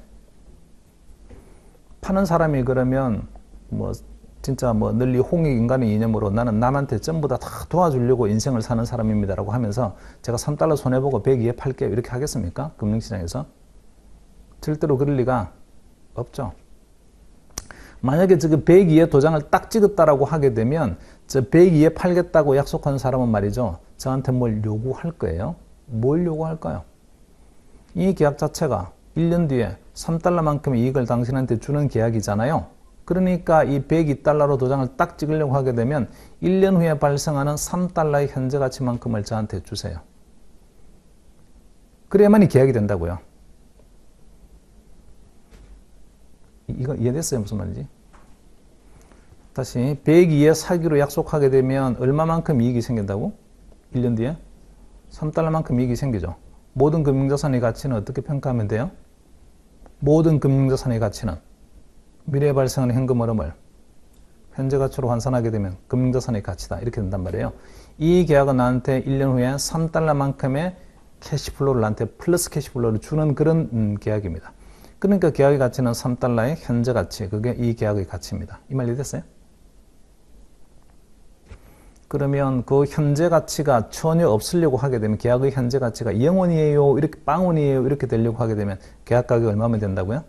파는 사람이 그러면 뭐 진짜 뭐 널리 홍익인간의 이념으로 나는 남한테 전부 다, 다 도와주려고 인생을 사는 사람입니다라고 하면서 제가 삼 달러 손해보고 백이에 팔게요 이렇게 하겠습니까? 금융시장에서? 절대로 그럴 리가 없죠. 만약에 지금 백이에 도장을 딱 찍었다라고 하게 되면 저 백이에 팔겠다고 약속한 사람은 말이죠. 저한테 뭘 요구할 거예요. 뭘 요구할까요? 이 계약 자체가 일 년 뒤에 삼 달러만큼의 이익을 당신한테 주는 계약이잖아요. 그러니까 이 백이 달러로 도장을 딱 찍으려고 하게 되면 일 년 후에 발생하는 삼 달러의 현재 가치만큼을 저한테 주세요. 그래야만이 계약이 된다고요. 이거 이해됐어요? 무슨 말인지? 다시 백이에 사기로 약속하게 되면 얼마만큼 이익이 생긴다고? 일 년 뒤에? 삼 달러만큼 이익이 생기죠. 모든 금융자산의 가치는 어떻게 평가하면 돼요? 모든 금융자산의 가치는 미래에 발생하는 현금 흐름을 현재 가치로 환산하게 되면 금융자산의 가치다. 이렇게 된단 말이에요. 이 계약은 나한테 일 년 후에 삼 달러만큼의 캐시플로우를 나한테 플러스 캐시플로우를 주는 그런 음, 계약입니다. 그러니까 계약의 가치는 삼 달러의 현재 가치, 그게 이 계약의 가치입니다. 이 말 이해됐어요? 그러면 그 현재 가치가 전혀 없으려고 하게 되면 계약의 현재 가치가 영 원이에요, 이렇게 빵원이에요, 이렇게 되려고 하게 되면 계약 가격이 얼마면 된다고요?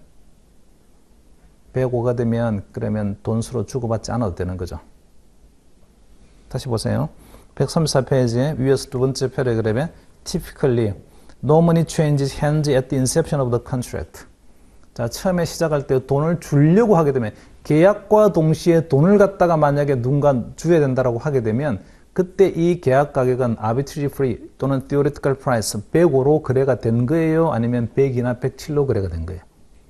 백오가 되면 그러면 돈수로 주고받지 않아도 되는 거죠. 다시 보세요. 백삼십사 페이지에 위에서 두 번째 패러그래프에 typically no money changes hands at the inception of the contract. 자, 처음에 시작할 때 돈을 주려고 하게 되면 계약과 동시에 돈을 갖다가 만약에 누군가 줘야 된다라고 하게 되면 그때 이 계약 가격은 arbitrary free 또는 theoretical price 백오로 거래가 된 거예요? 아니면 백이나 백칠로 거래가 된 거예요?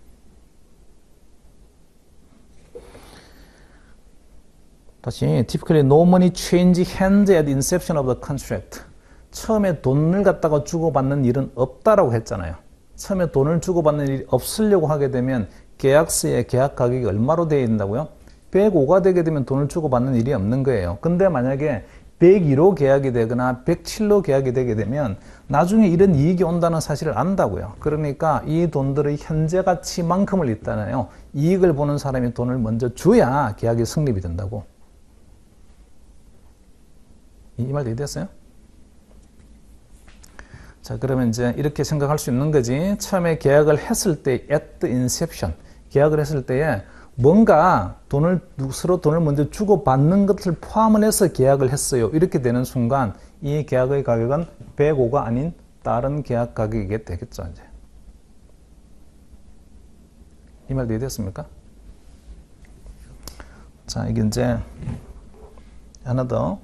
다시 typically no money change hands at the inception of the contract. 처음에 돈을 갖다가 주고받는 일은 없다라고 했잖아요. 처음에 돈을 주고받는 일이 없으려고 하게 되면 계약서에 계약 가격이 얼마로 되어 있다고요? 백오가 되게 되면 돈을 주고받는 일이 없는 거예요. 근데 만약에 백이로 계약이 되거나 백칠로 계약이 되게 되면 나중에 이런 이익이 온다는 사실을 안다고요. 그러니까 이 돈들의 현재 가치만큼을 있잖아요. 이익을 보는 사람이 돈을 먼저 줘야 계약이 성립이 된다고. 이 말 이해됐어요? 자, 그러면 이제 이렇게 생각할 수 있는 거지. 처음에 계약을 했을 때 at the inception, 계약을 했을 때에 뭔가 돈을 서로 돈을 먼저 주고 받는 것을 포함을 해서 계약을 했어요. 이렇게 되는 순간 이 계약의 가격은 백오가 아닌 다른 계약 가격이 되겠죠, 이제. 이 말도 이해됐습니까? 자, 이게 이제 하나 더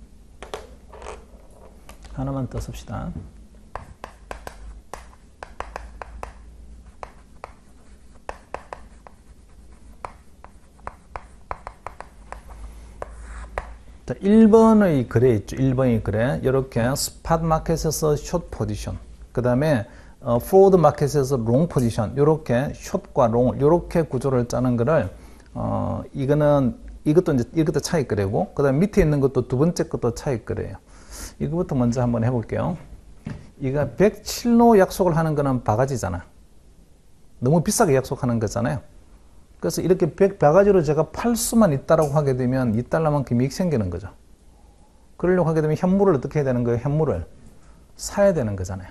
하나만 더 씁시다. 자, 일 번의 거래 있죠. 일 번의 거래. 이렇게 스팟 마켓에서 숏 포지션. 그 다음에 어, 포워드 마켓에서 롱 포지션. 이렇게 숏과 롱을 이렇게 구조를 짜는 거를 어, 이거는 이것도 이제 이것도 차익 거래고, 그 다음 밑에 있는 것도 두 번째 것도 차익 거래예요. 이거부터 먼저 한번 해볼게요. 이거 백칠로 약속을 하는 거는 바가지잖아. 너무 비싸게 약속하는 거잖아요. 그래서 이렇게 백 바가지로 제가 팔 수만 있다라고 하게 되면 이 달러만큼 이익 생기는 거죠. 그러려고 하게 되면 현물을 어떻게 해야 되는 거예요? 현물을 사야 되는 거잖아요.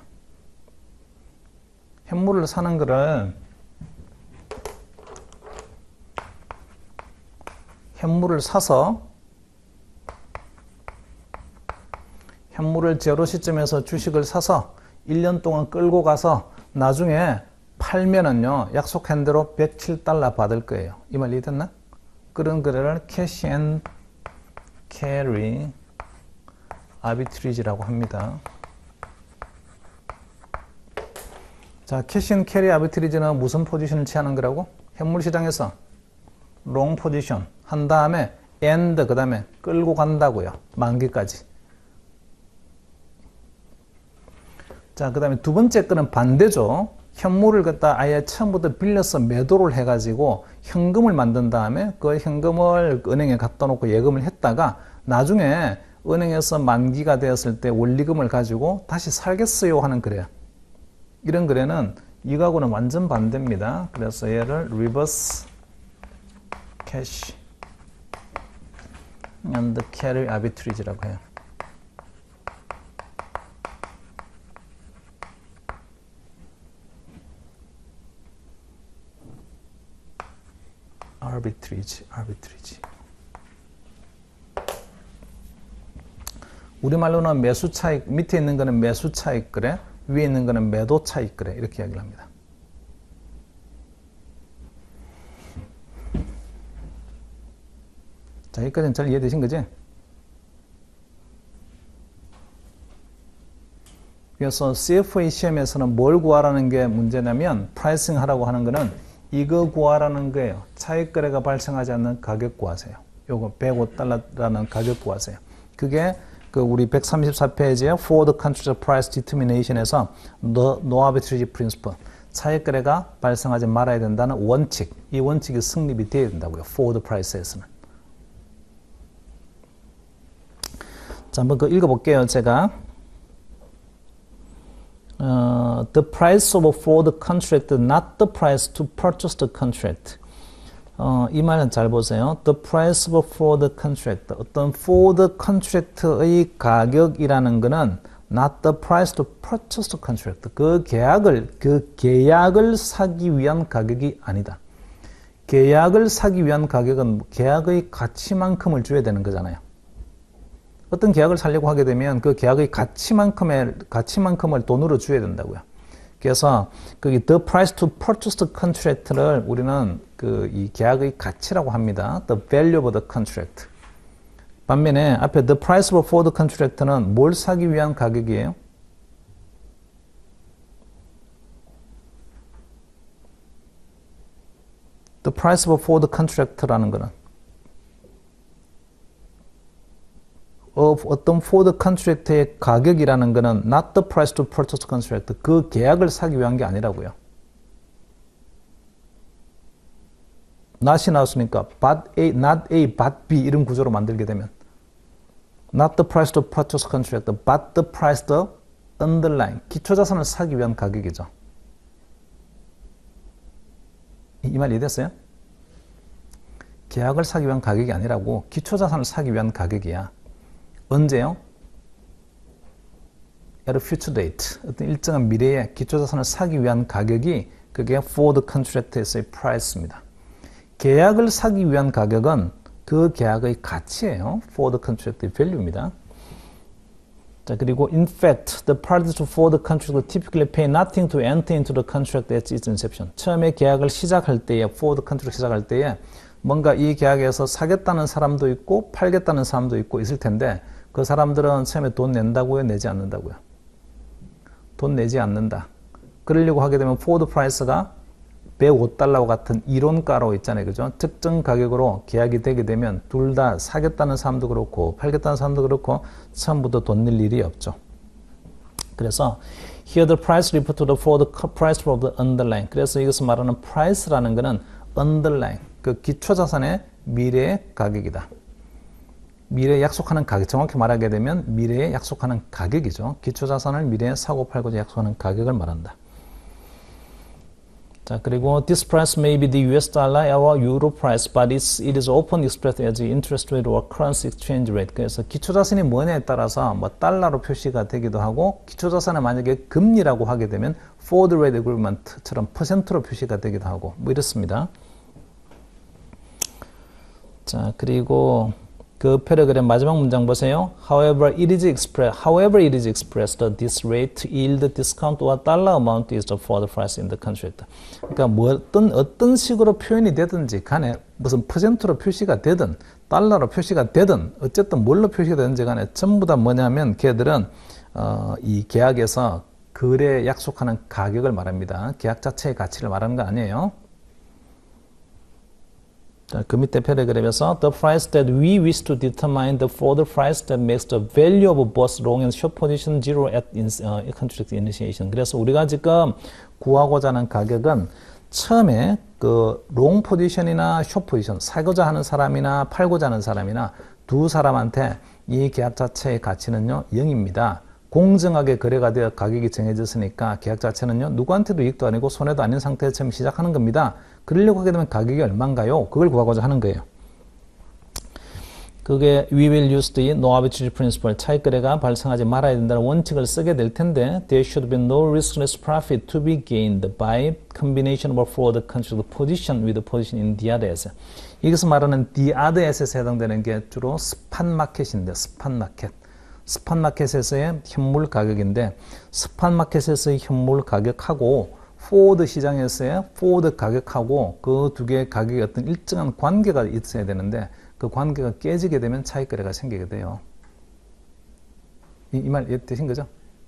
현물을 사는 거를 현물을 사서 현물을 제로 시점에서 주식을 사서 일 년 동안 끌고 가서 나중에 팔면은요, 약속한 대로 백칠 달러 받을 거예요. 이 말 이해됐나? 그런 거래를 캐시 앤 캐리 아비트리지라고 합니다. 자, 캐시 앤 캐리 아비트리지는 무슨 포지션을 취하는 거라고? 현물 시장에서 롱 포지션 한 다음에 and 그 다음에 끌고 간다고요. 만기까지. 자, 그 다음에 두 번째 거는 반대죠. 현물을 갖다 아예 처음부터 빌려서 매도를 해가지고 현금을 만든 다음에 그 현금을 은행에 갖다 놓고 예금을 했다가 나중에 은행에서 만기가 되었을 때 원리금을 가지고 다시 살겠어요 하는 거래요. 이런 거래는 이거하고는 완전 반대입니다. 그래서 얘를 reverse cash and carry arbitrage라고 해요. arbitrage, arbitrage. 우리말로는 매수 차익, 밑에 있는 거는 매수 차익 거래, 위에 있는 거는 매도 차익 거래, 이렇게 이야기를 합니다. 자, 여기까지는 잘 이해되신 거지? 그래서 씨에프에이 시험에서는 뭘 구하라는 게 문제냐면, 프라이싱 하라고 하는 거는 이거 구하라는 거예요. 차익 거래가 발생하지 않는 가격 구하세요. 요거 백오 달러라는 가격 구하세요. 그게 그 우리 백삼십사 페이지의 Forward Contract Price Determination에서 No, no Arbitrage Principle, 차익 거래가 발생하지 말아야 된다는 원칙, 이 원칙이 성립이 되어야 된다고요. Forward Price에서는. 자, 한번 그 읽어볼게요. 제가 Uh, the price of a forward contract, not the price to purchase the contract. 어, 이 말은 잘 보세요. The price of a forward contract. 어떤 forward contract의 가격이라는 것은 not the price to purchase the contract. 그 계약을, 그 계약을 사기 위한 가격이 아니다. 계약을 사기 위한 가격은 계약의 가치만큼을 줘야 되는 거잖아요. 어떤 계약을 살려고 하게 되면 그 계약의 가치만큼의, 가치만큼을 돈으로 줘야 된다고요. 그래서 그 the price to purchase the contract를 우리는 그 이 계약의 가치라고 합니다. The value of the contract. 반면에 앞에 the price of for the contract는 뭘 사기 위한 가격이에요? The price of for the contract라는 거는 어떤 for the contract의 가격이라는 거는 not the price to purchase contract, 그 계약을 사기 위한 게 아니라고요. not이 나왔으니까 but A, not A, but B 이런 구조로 만들게 되면 not the price to purchase contract, but the price to underlying, 기초자산을 사기 위한 가격이죠. 이 말 이해됐어요? 계약을 사기 위한 가격이 아니라고, 기초자산을 사기 위한 가격이야. 언제요? at a future date. 어떤 일정한 미래에 기초자산을 사기 위한 가격이 그게 forward contract에서의 price입니다. 계약을 사기 위한 가격은 그 계약의 가치예요. forward contract의 value입니다. 자, 그리고 in fact, the parties to forward contract typically pay nothing to enter into the contract at its inception. 처음에 계약을 시작할 때에, forward contract 시작할 때에 뭔가 이 계약에서 사겠다는 사람도 있고 팔겠다는 사람도 있고 있을 텐데 그 사람들은 처음에 돈 낸다고요? 내지 않는다고요? 돈 내지 않는다. 그러려고 하게 되면 forward price가 백오 달러와 같은 이론가로 있잖아요. 그죠? 특정 가격으로 계약이 되게 되면 둘 다 사겠다는 사람도 그렇고 팔겠다는 사람도 그렇고 처음부터 돈 낼 일이 없죠. 그래서 here the price refer to the for the price of the underlying. 그래서 이것을 말하는 price라는 것은 underlying, 그 기초자산의 미래의 가격이다. 미래에 약속하는 가격, 정확히 말하게 되면 미래에 약속하는 가격이죠. 기초자산을 미래에 사고 팔고자 약속하는 가격을 말한다. 자, 그리고 this price may be the U S dollar or euro price, but it's, it is often expressed as the interest rate or currency exchange rate. 그래서 기초자산이 뭐냐에 따라서 뭐 달러로 표시가 되기도 하고 기초자산을 만약에 금리라고 하게 되면 forward rate agreement처럼 퍼센트로 표시가 되기도 하고 뭐 이렇습니다. 자, 그리고 그 패러그램 마지막 문장 보세요. However, it is expressed. However, it is expressed. This rate, yield, discount or dollar amount is the forward price in the contract. 그러니까 뭐 어떤 어떤 식으로 표현이 되든지 간에 무슨 퍼센트로 표시가 되든 달러로 표시가 되든 어쨌든 뭘로 표시가 되든지 간에 전부 다 뭐냐면 걔들은 어, 이 계약에서 거래에 약속하는 가격을 말합니다. 계약 자체의 가치를 말하는 거 아니에요. 자, 그 밑에 패러그램에서 the price that we wish to determine the forward price that makes the value of both long and short position zero at in, uh, contract initiation. 그래서 우리가 지금 구하고자 하는 가격은 처음에 그 롱 포지션이나 숏 포지션, 사고자 하는 사람이나 팔고자 하는 사람이나 두 사람한테 이 계약 자체의 가치는요 영입니다. 공정하게 거래가 되어 가격이 정해졌으니까 계약 자체는요 누구한테도 이익도 아니고 손해도 아닌 상태에서 처음 시작하는 겁니다. 그러려고 하게 되면 가격이 얼마인가요? 그걸 구하고자 하는 거예요. 그게 we will use the no arbitrage principle, 차익거래가 발생하지 말아야 된다는 원칙을 쓰게 될 텐데 there should be no riskless profit to be gained by combination of forward contract position with position in the other asset. 여기서 말하는 the other asset에 해당되는 게 주로 스팟 마켓인데 스팟 마켓. 스팟 마켓에서의 현물 가격인데 스팟 마켓에서의 현물 가격하고 포워드 시장에서의 포워드 가격하고 그 두 개의 가격이 어떤 일정한 관계가 있어야 되는데 그 관계가 깨지게 되면 차익거래가 생기게 돼요. 이 말 이해되신 거죠?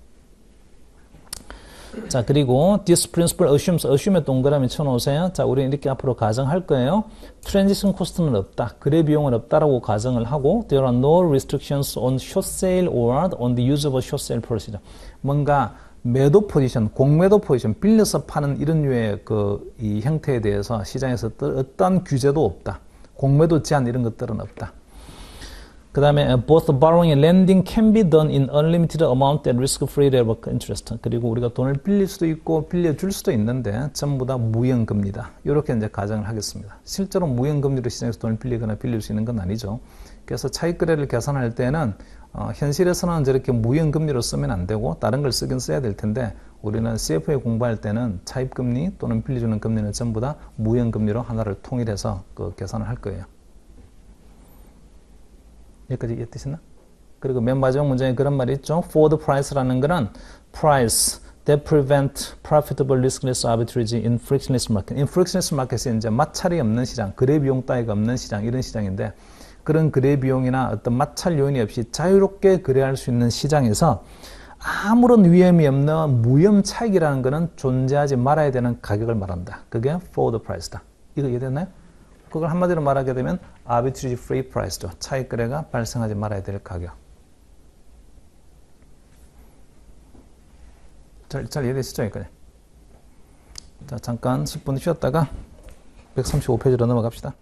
자, 그리고 this principle assumes, assume에 동그라미 쳐놓으세요. 자, 우리는 이렇게 앞으로 가정할 거예요. transition cost는 없다. 거래 비용은 없다라고 가정을 하고 there are no restrictions on short sale or on the use of a short sale procedure. 뭔가 매도 포지션, 공매도 포지션, 빌려서 파는 이런 류의 그 이 형태에 대해서 시장에서 어떠한 규제도 없다. 공매도 제한 이런 것들은 없다. 그 다음에 both borrowing and lending can be done in unlimited amount at risk-free rate of interest. 그리고 우리가 돈을 빌릴 수도 있고 빌려줄 수도 있는데 전부 다 무형금리다. 이렇게 이제 가정을 하겠습니다. 실제로 무형금리로 시장에서 돈을 빌리거나 빌릴 수 있는 건 아니죠. 그래서 차익거래를 계산할 때는 어, 현실에서는 저렇게 무형금리로 쓰면 안 되고 다른 걸 쓰긴 써야 될 텐데 우리는 씨에프에이 공부할 때는 차입금리 또는 빌려주는 금리는 전부 다 무형금리로 하나를 통일해서 그 계산을 할 거예요. 여기까지 이해되셨나? 그리고 맨 마지막 문장에 그런 말이 있죠. forward price라는 거는 price that prevent profitable riskless arbitrage in frictionless market. in frictionless market에 이제 마찰이 없는 시장, 거래 비용 따위가 없는 시장 이런 시장인데 그런 거래 비용이나 어떤 마찰 요인이 없이 자유롭게 거래할 수 있는 시장에서 아무런 위험이 없는 무혐 차익이라는 것은 존재하지 말아야 되는 가격을 말한다. 그게 forward price다. 이거 이해됐나요? 그걸 한마디로 말하게 되면 arbitrage free price죠. 차익 거래가 발생하지 말아야 될 가격. 잘, 잘 이해되시죠? 여기까지. 자, 잠깐 십 분 쉬었다가 백삼십오 페이지로 넘어갑시다.